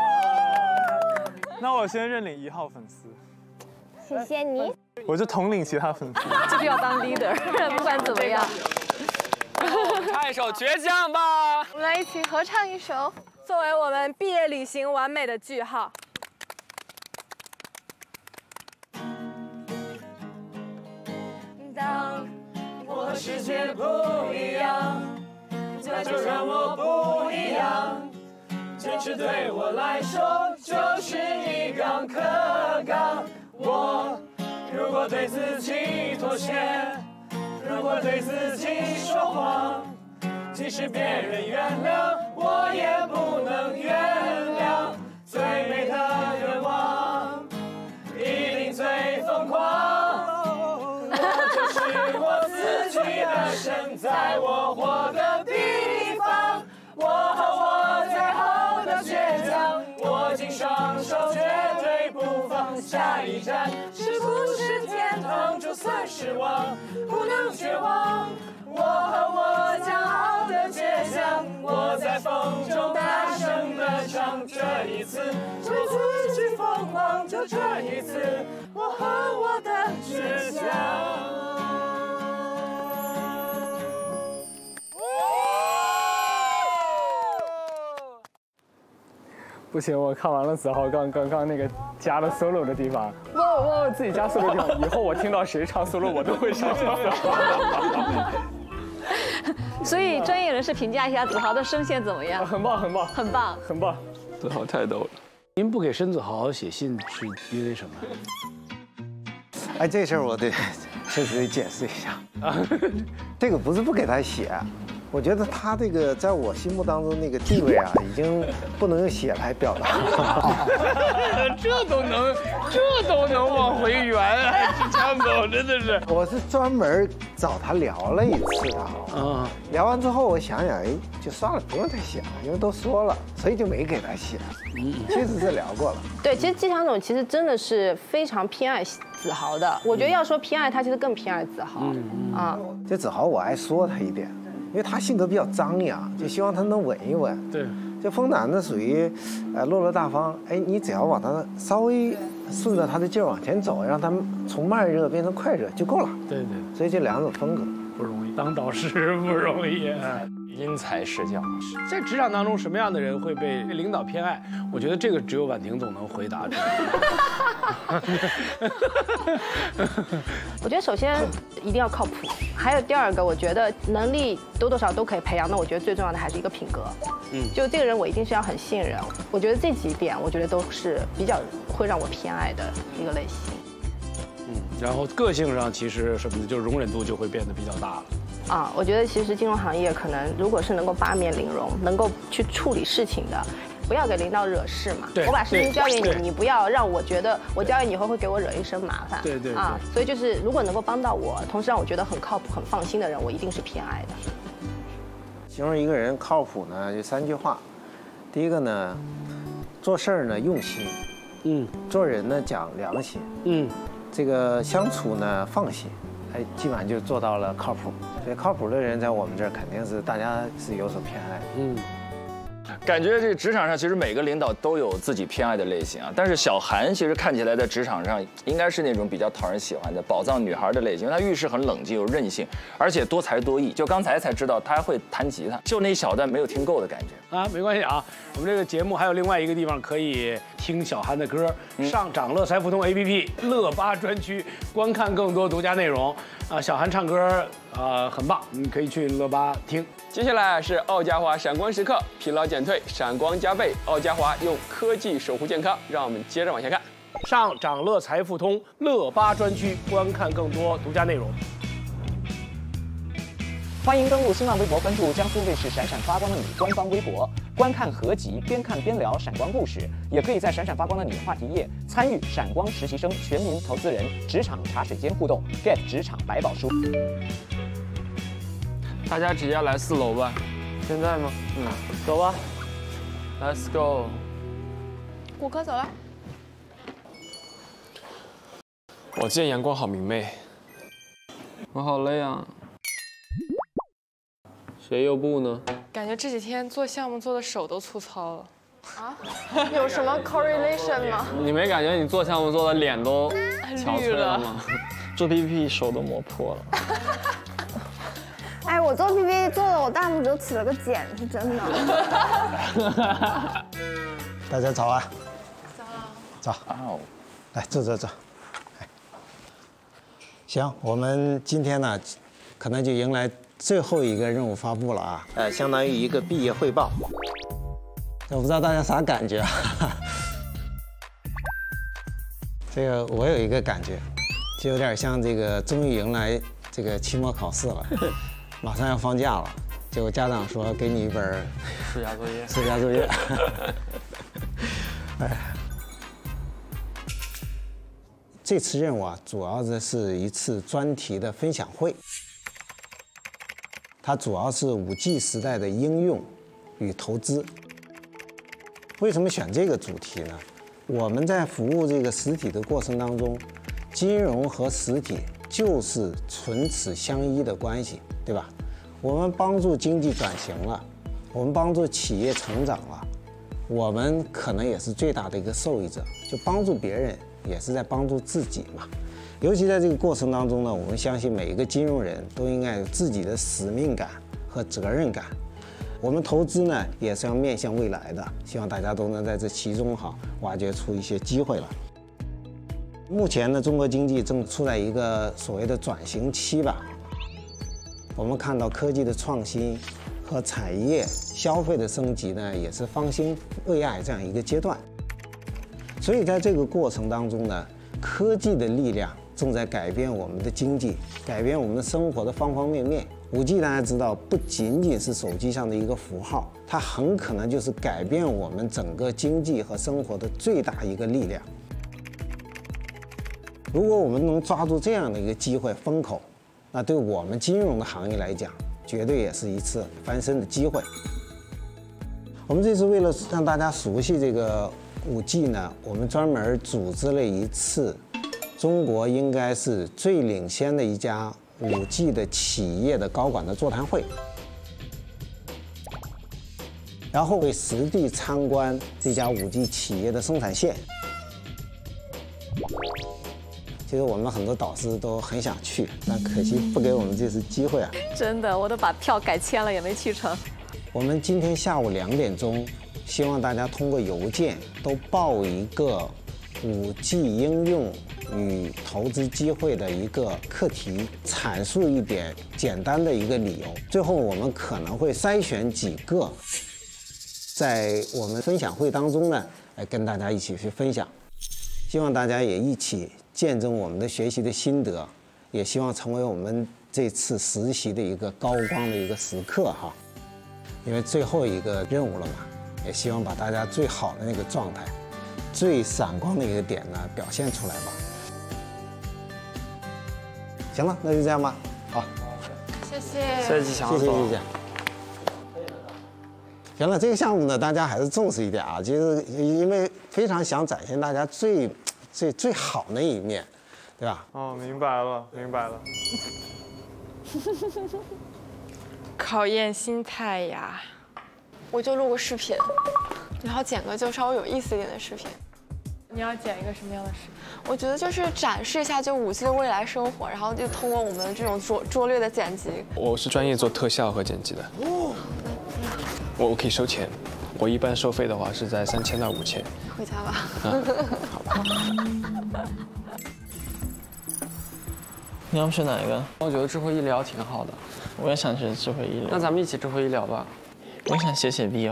那我先认领1号粉丝。 谢谢你。 我就统领其他粉丝。 就是要当 leader， 不管怎么样。 唱一首《倔强》吧， 我们来一起合唱一首， 作为我们毕业旅行完美的句号。 当我世界不一样，那就让我不一样。坚持对我来说就是一杠可杠。我如果对自己妥协，如果对自己说谎，即使别人原谅，我也不能原谅。最美的愿望，一定最疯狂。我就是我自己的神，在我活的地方，我和我最后的倔强，握紧双手绝对不放。下一站是不是天堂？就算失望，不能绝望。我和我骄傲的倔强，我在风中大声地唱。这一次为自己疯狂，就这一次，我和我的倔强。 不行，我看完了子豪刚那个加了 solo 的地方，哇，自己加 solo 的地方，以后我听到谁唱 solo 我都会上去。 所以专业人士评价一下子豪的声线怎么样？ 很棒，很棒， 很棒， 很棒。 子豪太逗了。 您不给申子豪写信是因为什么？ 哎，这事儿我得确实得解释一下啊。这个不是不给他写，我觉得他这个在我心目当中那个地位啊，已经不能用写来表达。 这都能往回圆啊！志强狗真的是。 我是专门找他聊了一次的啊。聊完之后，我想想，哎，就算了，不用再写了，因为都说了，所以就没给他写。确实是聊过了。 对，其实季强总其实真的是非常偏爱子豪的。我觉得要说偏爱他，其实更偏爱子豪啊。 这子豪我爱说他一点，因为他性格比较张扬，就希望他能稳一稳。 对。 这风男呢属于，落落大方，哎，你只要往他稍微顺着他的劲儿往前走，让他从慢热变成快热就够了。 对对。 所以这两种风格不容易，当导师不容易。 因材施教。 在职场当中，什么样的人会被领导偏爱？我觉得这个只有婉婷总能回答。 我觉得首先一定要靠谱，还有第二个，我觉得能力多多少少都可以培养。那我觉得最重要的还是一个品格。就这个人我一定是要很信任。我觉得这几点，我觉得都是比较会让我偏爱的一个类型。 然后个性上其实什么的，就容忍度就会变得比较大了。 我觉得其实金融行业可能如果是能够八面玲珑，能够去处理事情的，不要给领导惹事嘛。我把事情交给你，你不要让我觉得我交给你以后会给我惹一身麻烦。 对。 所以就是如果能够帮到我，同时让我觉得很靠谱、很放心的人，我一定是偏爱的。 形容一个人靠谱呢，就3句话。第一个呢，做事儿呢用心，做人呢讲良心，这个相处呢放心。基本上就做到了靠谱，所以靠谱的人在我们这儿肯定是大家是有所偏爱的。 感觉这职场上其实每个领导都有自己偏爱的类型啊，但是小韩其实看起来在职场上应该是那种比较讨人喜欢的宝藏女孩的类型，她遇事很冷静有韧性，而且多才多艺。就刚才才知道她还会弹吉他，就那一小段没有听够的感觉啊。没关系啊，我们这个节目还有另外一个地方可以听小韩的歌，上掌乐财付通 APP 乐吧专区观看更多独家内容啊。小韩唱歌很棒，你可以去乐吧听。 接下来是奥佳华闪光时刻，疲劳减退，闪光加倍。奥佳华用科技守护健康，让我们接着往下看。 上掌乐财付通乐吧专区观看更多独家内容。 欢迎登录新浪微博，关注江苏卫视闪闪发光的你官方微博，观看合集，边看边聊闪光故事。也可以在闪闪发光的你话题页参与闪光实习生、全民投资人、职场茶水间互动 ，get 职场百宝书。 大家直接来4楼吧。现在吗？走吧。Let's go。 顾客走了。 我今天阳光好明媚。我好累啊。谁又不呢？ 感觉这几天做项目做的手都粗糙了。 有什么 correlation 吗？ 你没感觉你做项目做的脸都憔悴了吗？ 做 PPT 手都磨破了。 哎，我做 PPT 做的我大拇指都起了个茧，是真的。 大家早啊！ 早。 早。来，坐。行，我们今天呢，可能就迎来最后一个任务发布了啊。相当于一个毕业汇报。我不知道大家啥感觉啊？这个我有一个感觉，就有点像这个终于迎来这个期末考试了。马上要放假了，结果家长说给你一本暑假作业。 哎，这次任务啊，主要的是一次专题的分享会，它主要是5G 时代的应用与投资。为什么选这个主题呢？我们在服务这个实体的过程当中，金融和实体就是唇齿相依的关系，对吧？我们帮助经济转型了，我们帮助企业成长了，我们可能也是最大的一个受益者。就帮助别人，也是在帮助自己嘛。尤其在这个过程当中呢，我们相信每一个金融人都应该有自己的使命感和责任感。 我们投资呢也是要面向未来的，希望大家都能在这其中挖掘出一些机会来。目前呢，中国经济正处在一个所谓的转型期吧。我们看到科技的创新和产业消费的升级呢，也是方兴未艾这样一个阶段。所以在这个过程当中呢，科技的力量正在改变我们的经济，改变我们的生活的方方面面。5G 大家知道，不仅仅是手机上的一个符号，它很可能就是改变我们整个经济和生活的最大一个力量。如果我们能抓住这样的一个机会风口，那对我们金融的行业来讲，绝对也是一次翻身的机会。我们这次为了让大家熟悉这个5G 呢，我们专门组织了一次中国应该是最领先的一家5G 的企业的高管的座谈会，然后会实地参观这家5G 企业的生产线。其实我们很多导师都很想去，但可惜不给我们这次机会啊！ 真的，我都把票改签了，也没去成。 我们今天下午2点钟，希望大家通过邮件都报一个5G 应用与投资机会的一个课题，阐述一点简单的一个理由。最后我们可能会筛选几个，在我们分享会当中呢，来跟大家一起去分享。希望大家也一起见证我们的学习的心得，也希望成为我们这次实习的一个高光的一个时刻哈。因为最后一个任务了嘛，也希望把大家最好的那个状态、最闪光的一个点呢表现出来吧。行了，那就这样吧。好， 谢谢， 谢谢。行了，这个项目呢，大家还是重视一点啊。其实因为非常想展现大家最好的一面，对吧？ 哦，明白了。 考验心态呀，我就录个视频，然后剪个就稍微有意思一点的视频。你要剪一个什么样的视频？我觉得就是展示一下就5G 的未来生活，然后就通过我们这种拙劣的剪辑。 我是专业做特效和剪辑的。我可以收钱，我一般收费的话是在3000到5000。 回家吧。 好吧。 你要选哪一个？ 我觉得智慧医疗挺好的。 我也想学智慧医疗。 那咱们一起智慧医疗吧。 我想写 VR。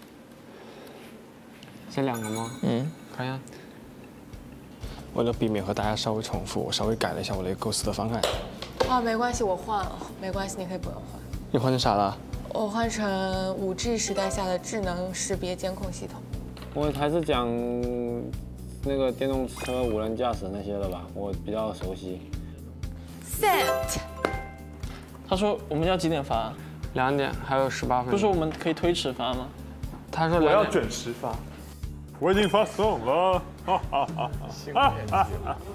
先2个吗？可以啊。为了避免和大家稍微重复，我稍微改了一下我的构思的方案。 哦，没关系，我换了，没关系，你可以不用换。 你换成啥了？ 我换成5G 时代下的智能识别监控系统。 我还是讲那个电动车无人驾驶那些的吧，我比较熟悉。 Set。 他说我们要几点发 ？2点，还有18分。 不是我们可以推迟发吗？ 他说我要准时发，我已经发送了。 辛苦研究。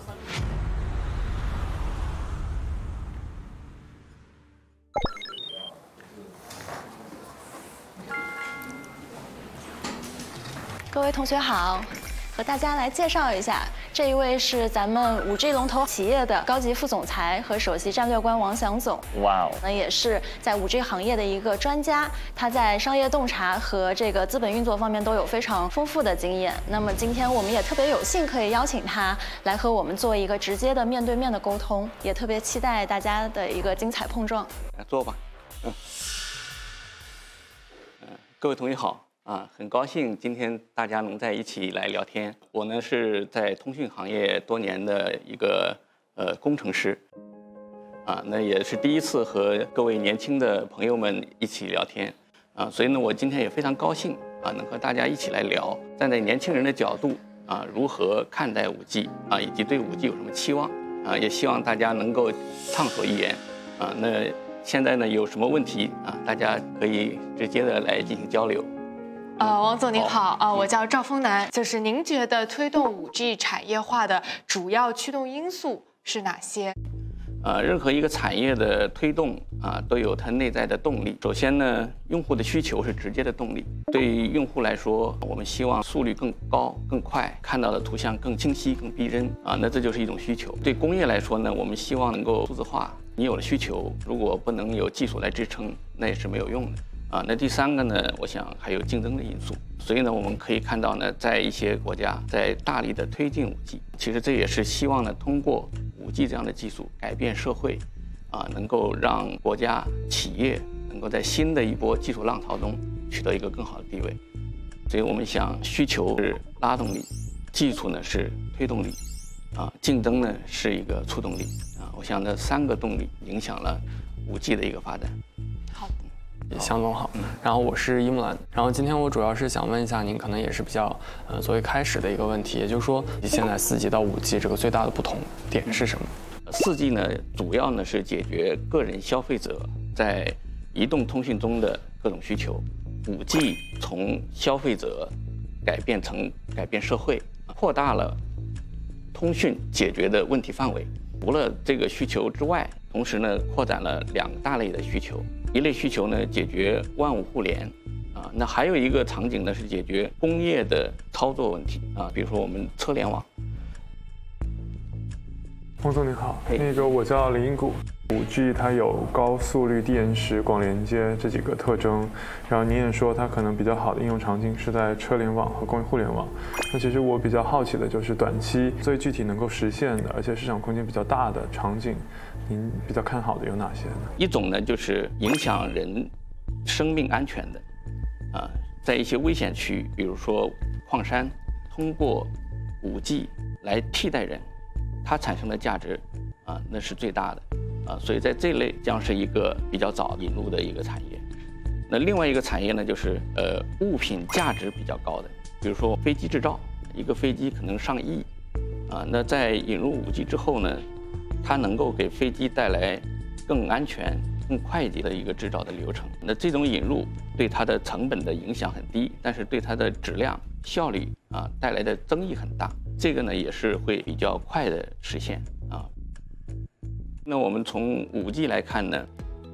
各位同学好，和大家来介绍一下，这一位是咱们5G 龙头企业的高级副总裁和首席战略官王翔总。 哇哦， 那也是在5G 行业的一个专家，他在商业洞察和这个资本运作方面都有非常丰富的经验。那么今天我们也特别有幸可以邀请他来和我们做一个直接的面对面的沟通，也特别期待大家的一个精彩碰撞。 坐吧，各位同学好。很高兴今天大家能在一起来聊天。我呢是在通讯行业多年的一个工程师，那也是第一次和各位年轻的朋友们一起聊天，所以呢我今天也非常高兴能和大家一起来聊，站在年轻人的角度如何看待5G 以及对5G 有什么期望也希望大家能够畅所欲言那现在呢有什么问题大家可以直接的来进行交流。 王总您好，我叫赵峰南，就是您觉得推动5G 产业化的主要驱动因素是哪些？ 任何一个产业的推动都有它内在的动力。首先呢，用户的需求是直接的动力。对于用户来说，我们希望速率更高、更快，看到的图像更清晰、更逼真那这就是一种需求。对工业来说呢，我们希望能够数字化。你有了需求，如果不能有技术来支撑，那也是没有用的。 那第3个呢，我想还有竞争的因素。所以呢，我们可以看到呢，在一些国家在大力的推进5G，其实这也是希望呢，通过5G 这样的技术改变社会，能够让国家企业能够在新的一波技术浪潮中取得一个更好的地位。所以我们想，需求是拉动力，技术呢是推动力，竞争呢是一个促动力。我想这3个动力影响了5G 的一个发展。 向总好，然后我是伊木兰，然后今天我主要是想问一下您，可能也是比较作为开始的一个问题，也就是说现在4G 到5G 这个最大的不同点是什么 ？4G 呢，主要呢是解决个人消费者在移动通讯中的各种需求，5G 从消费者改变社会，扩大了通讯解决的问题范围。除了这个需求之外，同时呢扩展了2大类的需求。一类需求呢，解决万物互联，那还有一个场景呢是解决工业的操作问题，比如说我们车联网。 汪总你好，我叫林英谷。5G 它有高速率、低延时、广连接这几个特征，然后您也说它可能比较好的应用场景是在车联网和工业互联网。那其实我比较好奇的就是短期最具体能够实现的，而且市场空间比较大的场景，您比较看好的有哪些呢？ 一种呢就是影响人生命安全的，在一些危险区域，比如说矿山，通过5G 来替代人，它产生的价值那是最大的。所以在这类将是一个比较早引入的一个产业。那另外一个产业呢，就是物品价值比较高的，比如说飞机制造，一个飞机可能上亿，那在引入5G 之后呢，它能够给飞机带来更安全、更快捷的一个制造的流程。那这种引入对它的成本的影响很低，但是对它的质量、效率带来的争议很大。这个呢也是会比较快的实现。那我们从5G 来看呢，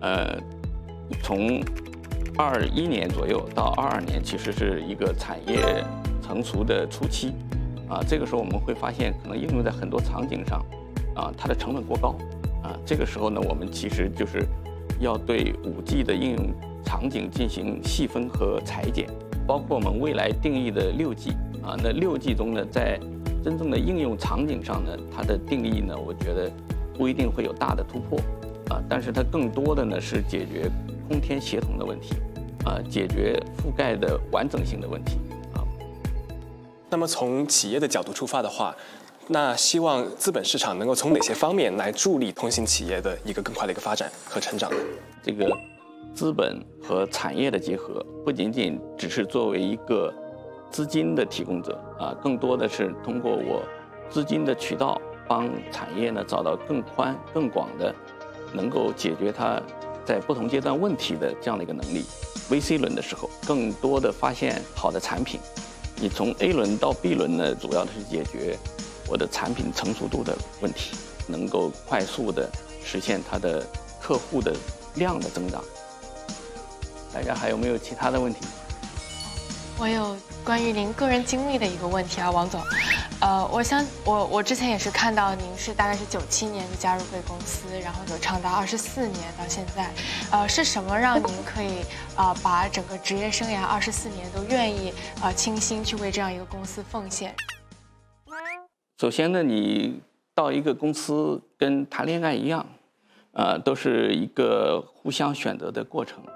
从21年左右到22年，其实是一个产业成熟的初期，这个时候我们会发现，可能应用在很多场景上，它的成本过高，这个时候呢，我们其实就是要对5G 的应用场景进行细分和裁剪，包括我们未来定义的6G，那6G 中呢，在真正的应用场景上呢，它的定义呢，我觉得不一定会有大的突破，但是它更多的呢是解决空天协同的问题，解决覆盖的完整性的问题。 那么从企业的角度出发的话，那希望资本市场能够从哪些方面来助力通信企业的一个更快的一个发展和成长呢？ 这个资本和产业的结合，不仅仅只是作为一个资金的提供者，更多的是通过我资金的渠道，帮产业呢找到更宽、更广的，能够解决它在不同阶段问题的这样的一个能力。VC 轮的时候，更多的发现好的产品。你从 A 轮到 B 轮呢，主要的是解决我的产品成熟度的问题，能够快速的实现它的客户的量的增长。大家还有没有其他的问题？ 我有关于您个人经历的一个问题啊，王总。我之前也是看到您是大概是97年就加入贵公司，然后有长达24年到现在，是什么让您可以把整个职业生涯24年都愿意倾心去为这样一个公司奉献？ 首先呢，你到一个公司跟谈恋爱一样，都是一个互相选择的过程。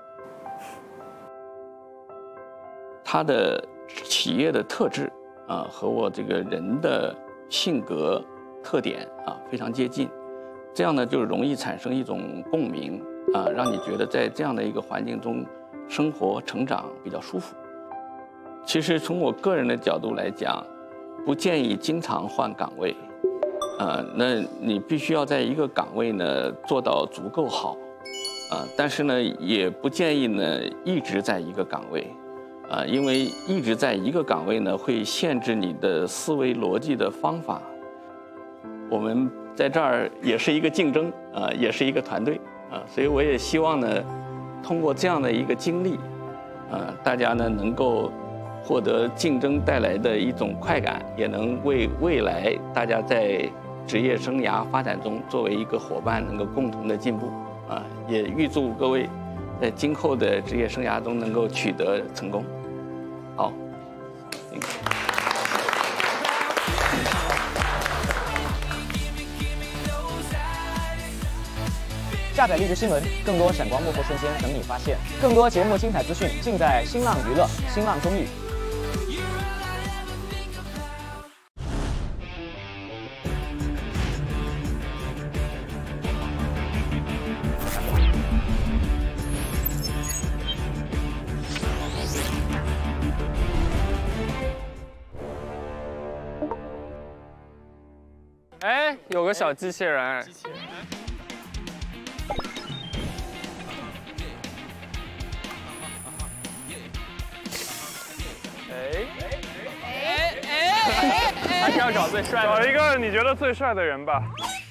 它的企业的特质和我这个人的性格特点非常接近，这样呢就容易产生一种共鸣让你觉得在这样的一个环境中生活成长比较舒服。其实从我个人的角度来讲，不建议经常换岗位，那你必须要在一个岗位呢做到足够好，但是呢也不建议呢一直在一个岗位。因为一直在一个岗位呢，会限制你的思维逻辑的方法。我们在这儿也是一个竞争，也是一个团队，所以我也希望呢，通过这样的一个经历，大家呢能够获得竞争带来的一种快感，也能为未来大家在职业生涯发展中作为一个伙伴，能够共同的进步。也预祝各位在今后的职业生涯中能够取得成功。好， 下载荔枝新闻，更多闪光幕后瞬间等你发现。更多节目精彩资讯尽在新浪娱乐、新浪综艺。 哎，有个小机器人。还是要找最帅的， 找一个你觉得最帅的人吧。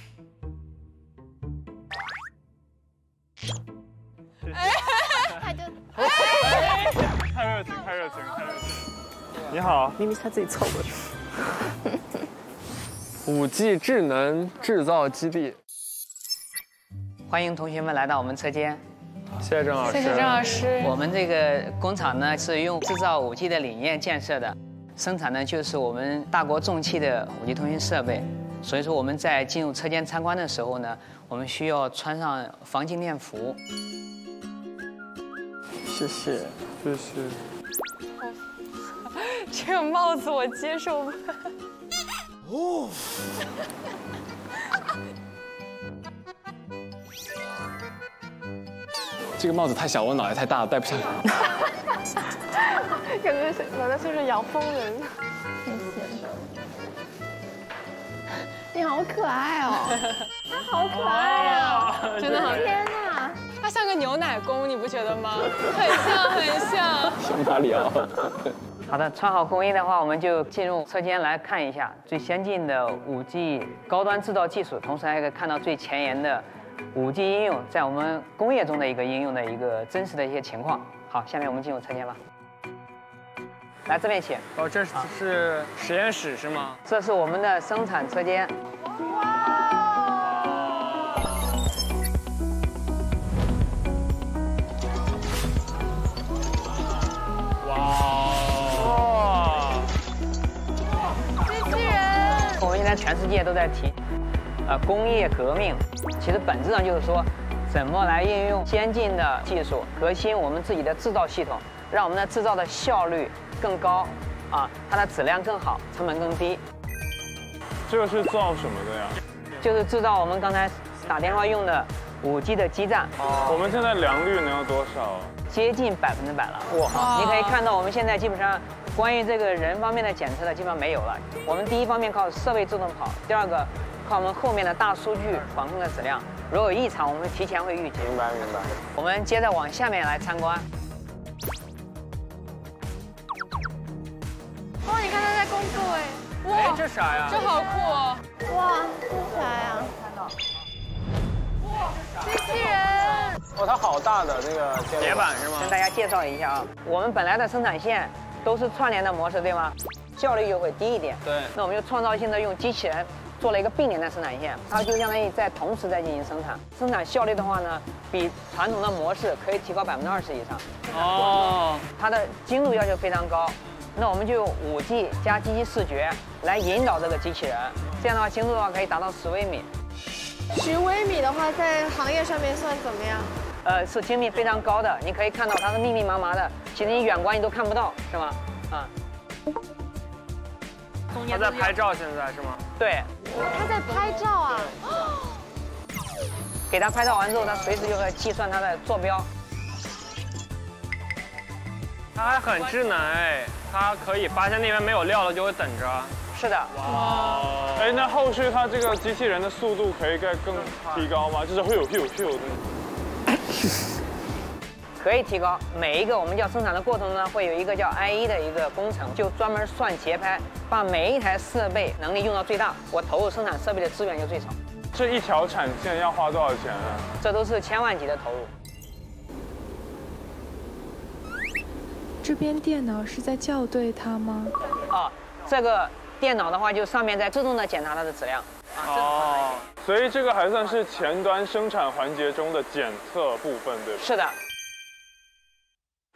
太热情，太热情，太热情！你好， 明明是他自己凑的。 5G 智能制造基地， 欢迎同学们来到我们车间。 谢谢郑老师。 谢谢郑老师。 我们这个工厂呢是用制造5G 的理念建设的，生产的就是我们大国重器的5G 通讯设备。所以说我们在进入车间参观的时候呢，我们需要穿上防静电服。 谢谢，谢谢。 这个帽子我接受不了。 哦， 这个帽子太小，我脑袋太大了，戴不上。 感觉脑袋像是养蜂人。谢谢。你好可爱哦！他好可爱啊！真的好。天哪，他像个牛奶工，你不觉得吗？很像，很像。 像哪里啊？ 好的，穿好工衣的话，我们就进入车间来看一下最先进的5G 高端制造技术，同时还可以看到最前沿的5G 应用在我们工业中的一个应用的一个真实的一些情况。好，下面我们进入车间吧。来这边请。 哦，这是实验室是吗？ 这是我们的生产车间。全世界都在提，工业革命，其实本质上就是说，怎么来应用先进的技术，革新我们自己的制造系统，让我们的制造的效率更高，啊，它的质量更好，成本更低。 这个是造什么的呀？ 就是制造我们刚才打电话用的5G 的基站。 我们现在良率能有多少？ 接近100%了。哇！你可以看到我们现在基本上。 关于这个人方面的检测呢，基本上没有了。我们第一方面靠设备自动跑，第二个靠我们后面的大数据管控的质量。如果有异常，我们提前会预警。明白，明白。我们接着往下面来参观。 哇，你看他在工作哎！哇， 这啥呀？ 这好酷哦！哇，这是啥呀？哇，机器人！ 哦，它好大的那个铁板是吗？ 跟大家介绍一下啊，我们本来的生产线。 都是串联的模式，对吗？效率就会低一点。对。那我们就创造性的用机器人做了一个并联的生产线，它就相当于在同时在进行生产。生产效率的话呢，比传统的模式可以提高20%以上。哦。它的精度要求非常高，那我们就用5G 加机器视觉来引导这个机器人，这样的话精度的话可以达到10微米。 10微米的话，在行业上面算怎么样？ 是精密非常高的，你可以看到它是密密麻麻的，其实你远观你都看不到，是吗？啊。 他在拍照现在是吗？ 对。 他在拍照啊。 给他拍照完之后，他随时就会计算他的坐标。 他还很智能哎，他可以发现那边没有料了就会等着。 是的。 哇。哎，那后续它这个机器人的速度可以更提高吗？就是会有的。 可以提高，每一个我们叫生产的过程呢，会有一个叫 IE 的一个工程，就专门算节拍，把每一台设备能力用到最大，我投入生产设备的资源就最少。 这一条产线要花多少钱啊？ 这都是千万级的投入。 这边电脑是在校对它吗？ 啊，这个电脑的话，就上面在自动的检查它的质量。 哦。 所以这个还算是前端生产环节中的检测部分，对吧？ 是的。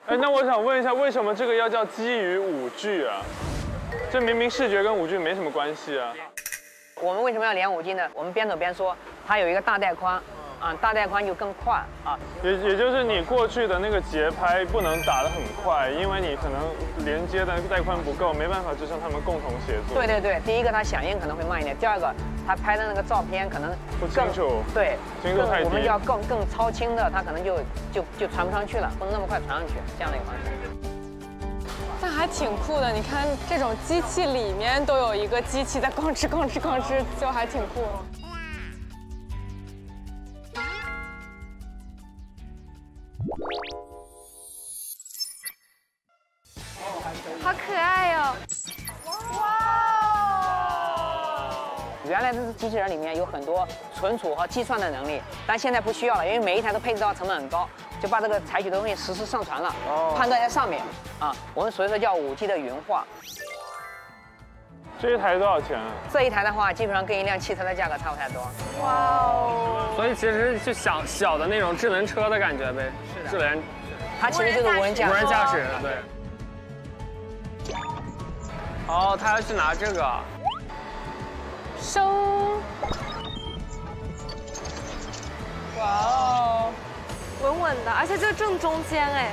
哎，那我想问一下，为什么这个要叫基于舞具啊？这明明视觉跟舞具没什么关系啊。 我们为什么要连舞具呢？我们边走边说，它有一个大带宽，啊，大带宽就更快啊。 也就是你过去的那个节拍不能打得很快，因为你可能连接的带宽不够，没办法支撑他们共同协作。 对对对，第一个它响应可能会慢一点，第二个它拍的那个照片可能不清楚， 对， 精度太低。 我们要更超清的，它可能就传不上去了，不能那么快传上去，这样的一个方式。 但还挺酷的，你看这种机器里面都有一个机器在咣哧咣哧咣哧，就还挺酷。 好可爱哟！ 原来的机器人里面有很多存储和计算的能力，但现在不需要了，因为每一台都配置到成本很高，就把这个采取的东西实时上传了，判断在上面啊。我们所以说叫5G 的云化。 这一台多少钱啊？ 这一台的话，基本上跟一辆汽车的价格差不太多。 哇哦！ 所以其实就小的那种智能车的感觉呗。是的。智能， 它其实就是无人驾驶。 无人驾驶，对。哦，他要去拿这个。 升。哇哦， 稳稳的，而且就正中间哎。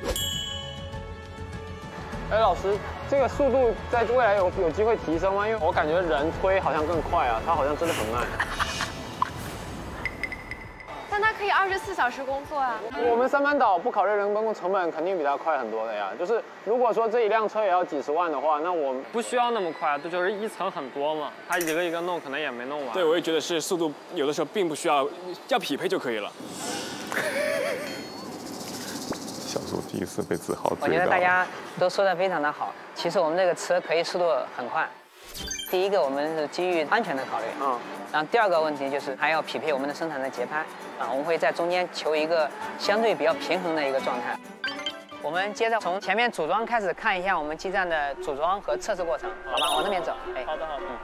哎，老师，这个速度在未来有机会提升吗？因为我感觉人推好像更快啊，它好像真的很慢。 但它可以24小时工作啊。 我们三班倒不考虑人工成本，肯定比它快很多的呀。就是如果说这一辆车也要几十万的话，那我们不需要那么快，这就是一层很多嘛，它一个一个弄可能也没弄完。 对，我也觉得是速度有的时候并不需要匹配就可以了。 小苏第一次被自豪追到。 我觉得大家都说的非常的好。其实我们这个车可以速度很快。第一个，我们是基于安全的考虑，然后第二个问题就是还要匹配我们的生产的节拍，啊，我们会在中间求一个相对比较平衡的一个状态。我们接着从前面组装开始看一下我们基站的组装和测试过程，好吧？往那边走。哎， 好的。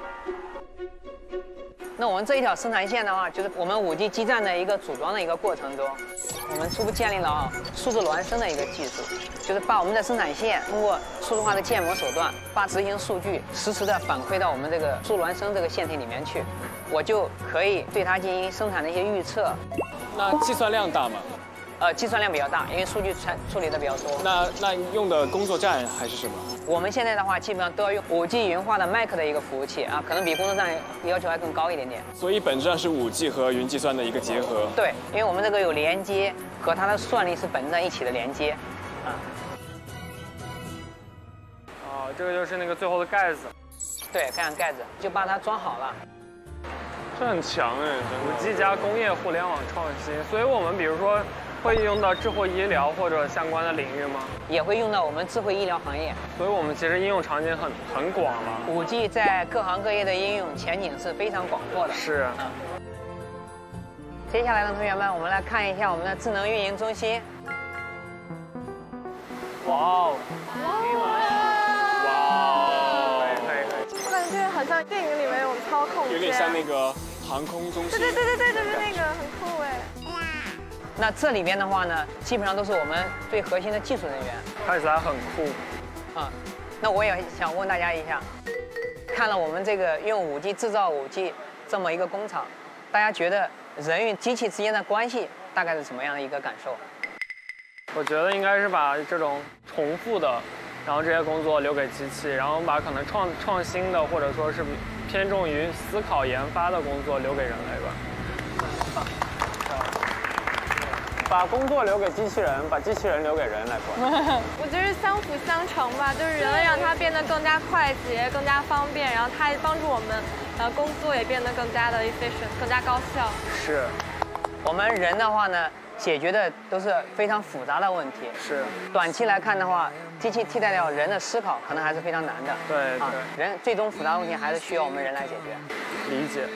那我们这一条生产线的话，就是我们5G 基站的一个组装的一个过程中，我们初步建立了数字孪生的一个技术，就是把我们的生产线通过数字化的建模手段，把执行数据实时的反馈到我们这个数孪生这个线体里面去，我就可以对它进行生产的一些预测。 那计算量大吗？ 计算量比较大，因为数据处理的比较多。 那用的工作站还是什么？ 我们现在的话，基本上都要用5G 云化的 Mac 的一个服务器啊，可能比工作站要求还更高一点点。 所以本质上是5G 和云计算的一个结合。 对，因为我们这个有连接和它的算力是本质上一起的连接，啊。 哦，这个就是那个最后的盖子。 对，看盖子就把它装好了。 这很强哎 ，5G 加工业互联网创新，所以我们比如说会用到智慧医疗或者相关的领域吗？ 也会用到我们智慧医疗行业， 所以我们其实应用场景很广了。 5G 在各行各业的应用前景是非常广阔的。 是。 接下来的同学们，我们来看一下我们的智能运营中心。 哇哦！ 可以。我感觉好像电影里面有操控， 有点像那个航空中心。 对，那个很酷哎。 那这里边的话呢，基本上都是我们最核心的技术人员， 看起来很酷。 那我也想问大家一下，看了我们这个用5G 制造5G这么一个工厂，大家觉得人与机器之间的关系大概是什么样的一个感受？ 我觉得应该是把这种重复的，然后这些工作留给机器，然后把可能创新的或者说是偏重于思考研发的工作留给人类吧。把工作留给机器人，把机器人留给人来管。 我觉得相辅相成吧，就是人类让它变得更加快捷、更加方便，然后它帮助我们，工作也变得更加的 efficient， 更加高效。 是，我们人的话呢，解决的都是非常复杂的问题。 是， 短期来看的话，机器替代掉人的思考，可能还是非常难的。 对， 人最终复杂问题还是需要我们人来解决。 理解。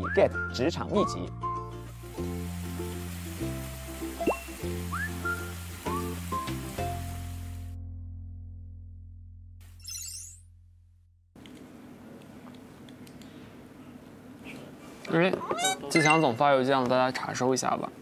Get 职场秘籍。 季强总发邮件让大家查收一下吧。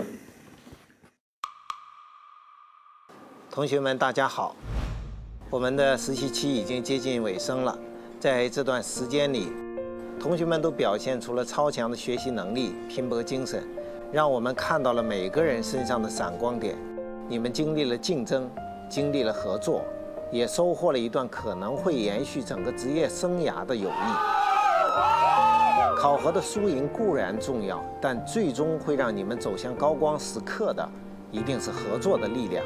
同学们，大家好。我们的实习期已经接近尾声了，在这段时间里，同学们都表现出了超强的学习能力、拼搏精神，让我们看到了每个人身上的闪光点。你们经历了竞争，经历了合作，也收获了一段可能会延续整个职业生涯的友谊。考核的输赢固然重要，但最终会让你们走向高光时刻的，一定是合作的力量。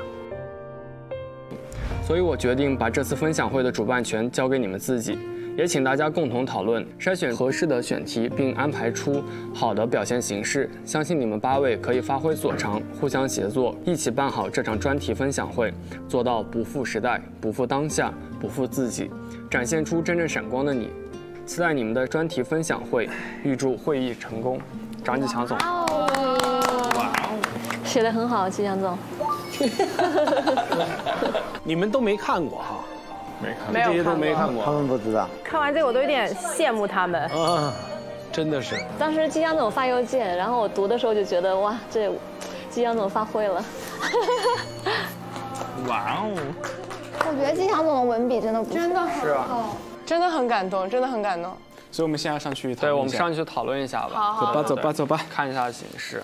所以我决定把这次分享会的主办权交给你们自己，也请大家共同讨论，筛选合适的选题，并安排出好的表现形式。相信你们8位可以发挥所长，互相协作，一起办好这场专题分享会，做到不负时代，不负当下，不负自己，展现出真正闪光的你。期待你们的专题分享会，预祝会议成功。张季强总， 哇，写得很好，季强总。 你们都没看过哈？ 没看过，这些都没看过， 他们不知道。 看完这个我都有点羡慕他们。 真的是。 当时季强总发邮件，然后我读的时候就觉得哇，这季强总发挥了。 哇哦！ 我觉得季强总的文笔真的不错， 真的是啊， 真的很感动，真的很感动。 所以我们现在上去讨论一下。 对，我们上去讨论一下吧。 好， 走吧，走吧，走吧， 看一下形势。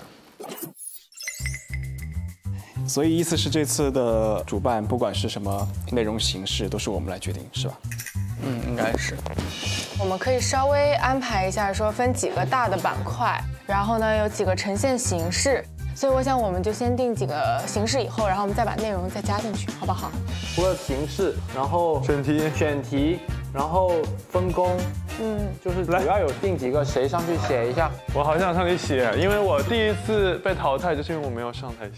所以意思是这次的主办，不管是什么内容形式，都是我们来决定，是吧？ 应该是。 我们可以稍微安排一下，说分几个大的板块，然后呢有几个呈现形式。所以我想我们就先定几个形式，以后然后我们再把内容再加进去，好不好？ 除了形式，然后选题，然后分工。就是主要有定几个，谁上去写一下？ 我好想上去写，因为我第一次被淘汰，就是因为我没有上台写。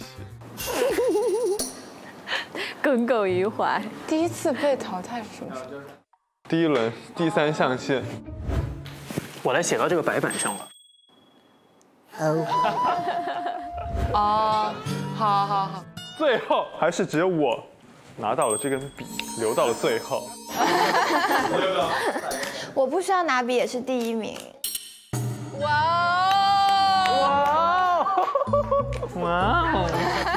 耿耿于怀。 第一次被淘汰是什么？ 第一轮第3象限。 我来写到这个白板上了。 哦，好。 最后还是只有我拿到了这根笔，留到了最后。 我不需要拿笔也是第1名。 哇哦！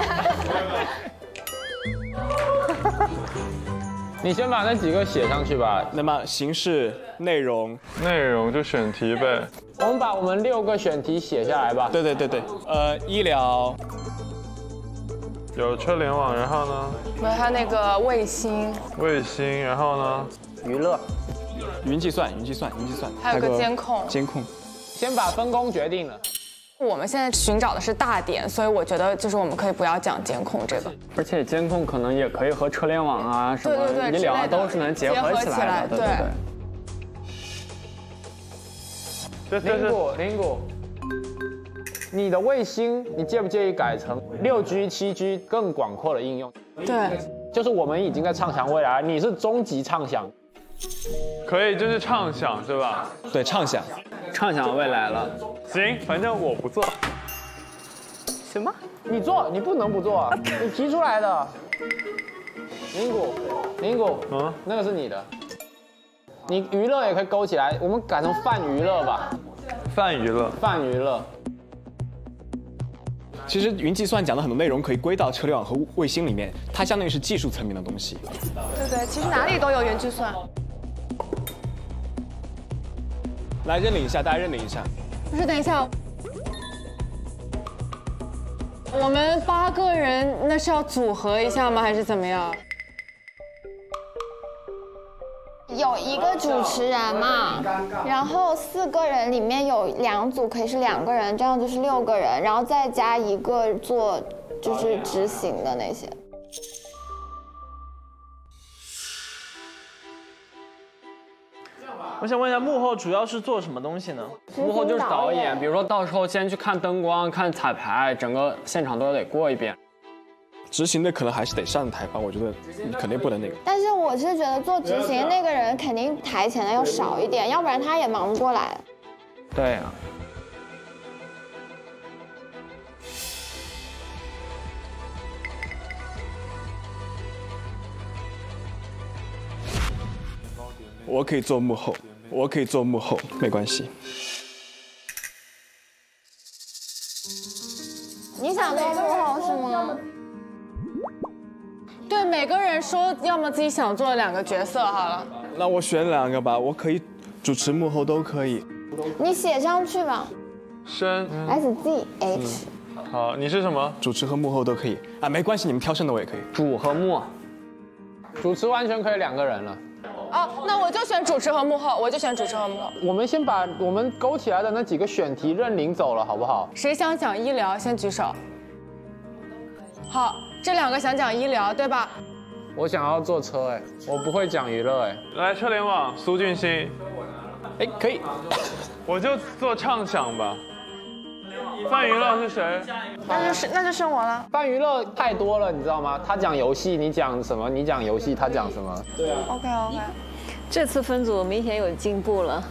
你先把那几个写上去吧。 那么形式、内容就选题呗。 我们把我们6个选题写下来吧。 对。医疗， 有车联网，然后呢？ 还有那个卫星， 然后呢？ 娱乐， 云计算， 还有个监控。 先把分工决定了。 我们现在寻找的是大点，所以我觉得就是我们可以不要讲监控这个。 而且监控可能也可以和车联网啊、什么医疗啊都是能结合起来的。 对。林谷，你的卫星，你介不介意改成6G、7G 更广阔的应用？ 对。 就是我们已经在畅想未来，你是终极畅想。 可以，就是畅想是吧？ 对，畅想未来了。 行，反正我不做。 什么？你做？你不能不做，你提出来的。林谷，那个是你的。你娱乐也可以勾起来，我们改成泛娱乐吧。 泛娱乐。 其实云计算讲的很多内容可以归到车联网和卫星里面，它相当于是技术层面的东西。 对，其实哪里都有云计算。 来认领一下，大家认领一下。 不是，等一下，我们8个人那是要组合一下吗？还是怎么样？ 有一个主持人嘛，然后4个人里面有2组可以是2个人，这样就是6个人，然后再加一个做就是执行的那些。 我想问一下，幕后主要是做什么东西呢？ 幕后就是导演，比如说到时候先去看灯光、看彩排，整个现场都得过一遍。 执行的可能还是得上台吧，我觉得肯定不能那个。 但是我是觉得做执行那个人肯定台前的要少一点，要不然他也忙不过来。 对呀。 我可以做幕后，我可以做幕后，没关系。 你想做幕后是吗？ 对，每个人说要么自己想做的2个角色好了。 那我选2个吧，我可以主持幕后都可以。 你写上去吧。 生 SZH。 好，你是什么？ 主持和幕后都可以啊，没关系，你们挑剩的我也可以。 主和幕，主持完全可以2个人了。 哦，那我就选主持和幕后，我就选主持和幕后。 我们先把我们勾起来的那几个选题认领走了，好不好？ 谁想讲医疗，先举手。好，这2个想讲医疗，对吧？ 我想要坐车，哎，我不会讲娱乐，哎。 来，车联网，苏俊熙。 哎，可以。 我就做畅想吧。泛娱乐是谁？ 那就剩我了。 泛娱乐太多了，你知道吗？他讲游戏，你讲什么？你讲游戏，他讲什么？对啊。 OK。 这次分组明显有进步了。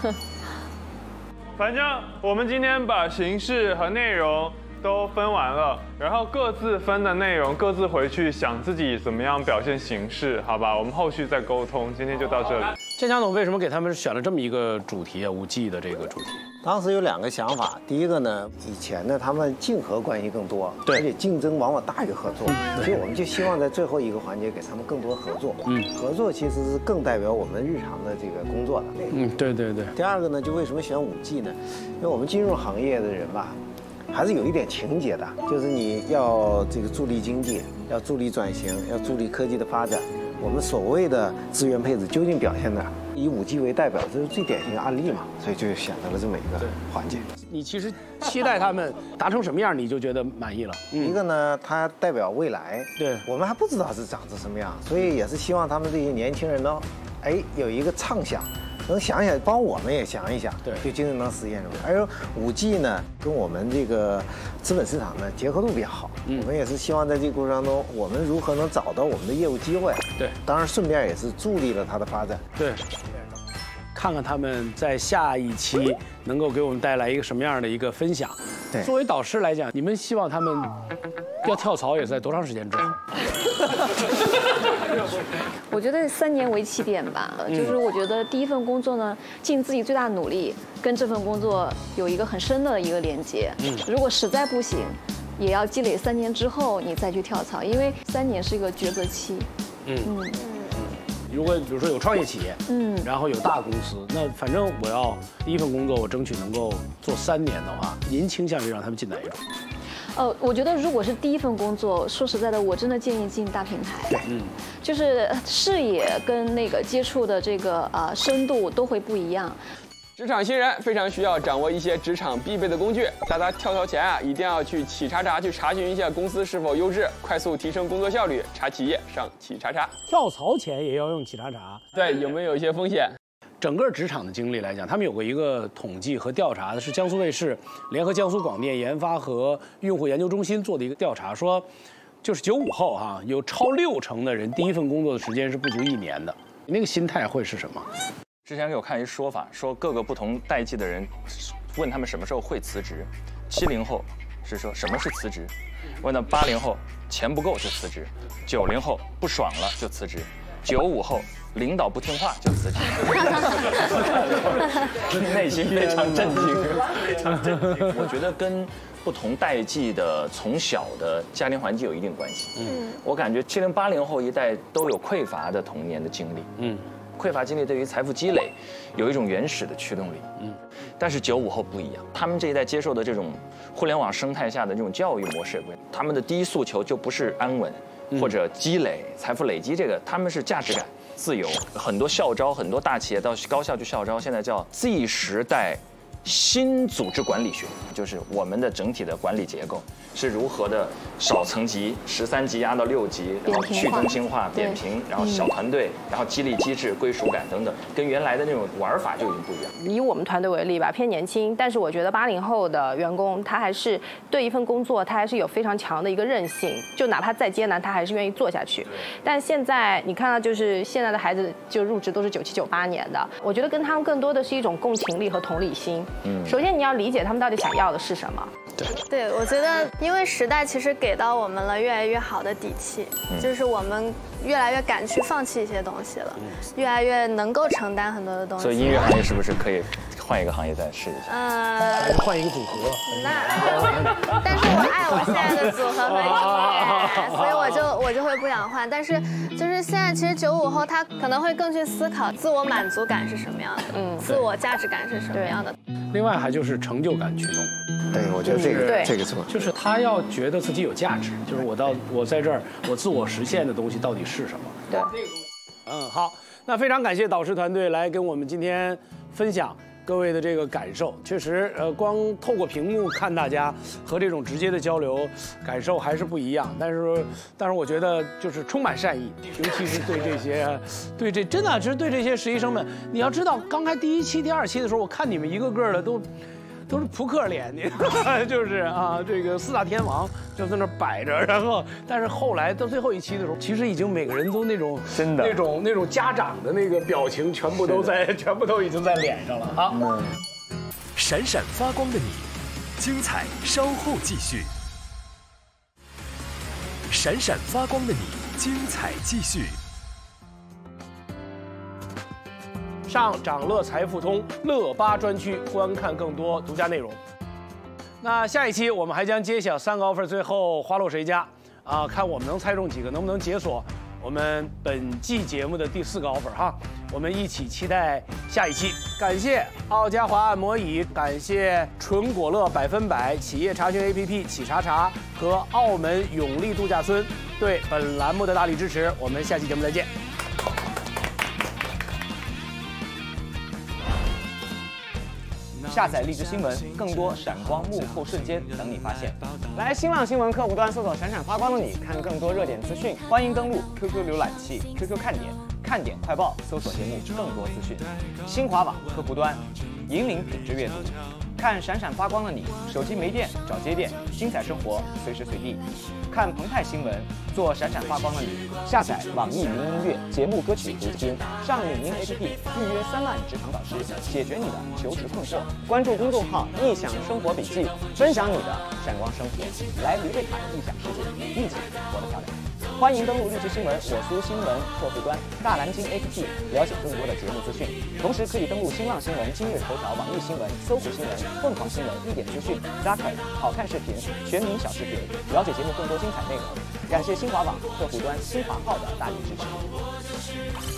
反正我们今天把形式和内容都分完了，然后各自分的内容各自回去想自己怎么样表现形式，好吧？我们后续再沟通。今天就到这里。 建强总为什么给他们选了这么一个主题啊？5G 的这个主题。 当时有2个想法，第一个呢，以前呢他们竞合关系更多， 对， 而且竞争往往大于合作，所以我们就希望在最后一个环节给他们更多合作。合作其实是更代表我们日常的这个工作的。 对。第二个呢，就为什么选5G 呢？因为我们金融行业的人吧，还是有一点情节的，就是你要这个助力经济，要助力转型，要助力科技的发展。我们所谓的资源配置究竟表现的以5G 为代表，这是最典型的案例嘛，所以就选择了这么一个环节。 你其实期待他们达成什么样，你就觉得满意了。 一个呢，它代表未来， 对我们还不知道是长成什么样，所以也是希望他们这些年轻人呢，有一个畅想。能想想，帮我们也想一想，对，就真正能实现什么。而5G 呢，跟我们这个资本市场呢结合度比较好。我们也是希望在这个过程当中，我们如何能找到我们的业务机会。 对， 当然顺便也是助力了它的发展。 对，看看他们在下一期能够给我们带来一个什么样的一个分享。 对， 作为导师来讲，你们希望他们要跳槽也是在多长时间之后？ 我觉得3年为起点吧，就是我觉得第一份工作呢，尽自己最大努力，跟这份工作有一个很深的一个连接。如果实在不行，也要积累3年之后你再去跳槽，因为3年是一个抉择期。 如果比如说有创业企业，然后有大公司，那反正我要第一份工作，我争取能够做3年的话，您倾向于让他们进哪一种？ 我觉得如果是第一份工作，说实在的，我真的建议进大平台。 对， 就是视野跟那个接触的这个深度都会不一样。 职场新人非常需要掌握一些职场必备的工具，大家跳槽前一定要去企查查去查询一下公司是否优质，快速提升工作效率。查企业上企查查， 跳槽前也要用企查查。 对，有没有一些风险？ 整个职场的经历来讲，他们有过一个统计和调查的，是江苏卫视联合江苏广电研发和用户研究中心做的一个调查，说，就是95后有超60%的人第一份工作的时间是不足1年的，那个心态会是什么？ 之前给我看一说法，说各个不同代际的人问他们什么时候会辞职，70后是说什么是辞职，问到80后钱不够就辞职，90后不爽了就辞职，95后领导不听话就辞职，内心非常震惊。我觉得跟不同代际的从小的家庭环境有一定关系。我感觉70、80后一代都有匮乏的童年的经历。匮乏经历对于财富积累有一种原始的驱动力。但是95后不一样，他们这一代接受的这种互联网生态下的这种教育模式，他们的第一诉求就不是安稳或者积累财富累积，这个他们是价值感、自由。很多校招，很多大企业到高校去校招，现在叫 Z 时代新组织管理学，就是我们的整体的管理结构是如何的少层级13级压到6级，然后去中心化、扁平，然后小团队，然后激励机制、归属感等等，跟原来的那种玩法就已经不一样。 以我们团队为例吧，偏年轻，但是我觉得80后的员工，他还是对一份工作，他还是有非常强的一个韧性，就哪怕再艰难，他还是愿意做下去。但现在你看到，就是现在的孩子就入职都是97、98年的，我觉得跟他们更多的是一种共情力和同理心。首先你要理解他们到底想要的是什么。 对，我觉得因为时代其实给到我们了越来越好的底气，就是我们越来越敢去放弃一些东西了，越来越能够承担很多的东西。 所以音乐行业是不是可以换一个行业再试一下？ 还是换一个组合？ 但是我爱我现在的组合和音乐，所以我就会不想换。但是就是现在其实95后他可能会更去思考自我满足感是什么样的，自我价值感是什么样的。 另外还就是成就感驱动。 对，我觉得这个是吧？ 就是他要觉得自己有价值，就是我在这儿，我自我实现的东西到底是什么？ 对， 好，那非常感谢导师团队来跟我们今天分享各位的这个感受。确实，光透过屏幕看大家和这种直接的交流，感受还是不一样。但是我觉得就是充满善意，尤其是对这些，真的就是对这些实习生们，你要知道，刚开第1期、第2期的时候，我看你们一个个的都是扑克脸，你就是啊，这个4大天王就在那摆着，然后但是后来到最后1期的时候，其实已经每个人都那种真的那种家长的那个表情全部都已经在脸上了啊。 闪闪发光的你，精彩稍后继续。闪闪发光的你，精彩继续。 上掌乐财富通乐吧专区观看更多独家内容。那下一期我们还将揭晓3个 offer， 最后花落谁家啊？看我们能猜中几个，能不能解锁我们本季节目的第4个 offer 哈。我们一起期待下一期。感谢奥嘉华按摩椅，感谢纯果乐100%企业查询 APP 企查查和澳门永利度假村对本栏目的大力支持。我们下期节目再见。 下载荔枝新闻，更多闪光幕后瞬间等你发现。来新浪新闻客户端搜索“闪闪发光的你”，看更多热点资讯。欢迎登录 QQ 浏览器、QQ 看点、看点快报，搜索节目更多资讯。新华网客户端，引领品质阅读。看闪闪发光的你，手机没电找接电，精彩生活随时随地。看澎湃新闻，做闪闪发光的你。下载网易云音乐节目歌曲读经，上领英 APP 预约3万职场导师，解决你的求职困惑。关注公众号“异想生活笔记”，分享你的闪光生活，来离贝塔异想世界，一起活得漂亮。欢迎登录荔枝新闻、我苏新闻客户端、大蓝鲸 APP， 了解更多的节目资讯。同时可以登录新浪新闻、今日头条、网易新闻、搜狐新闻、凤凰新闻、一点资讯、Zacker 好看视频、全民小视频，了解节目更多精彩内容。感谢新华网客户端新华号的大力支持。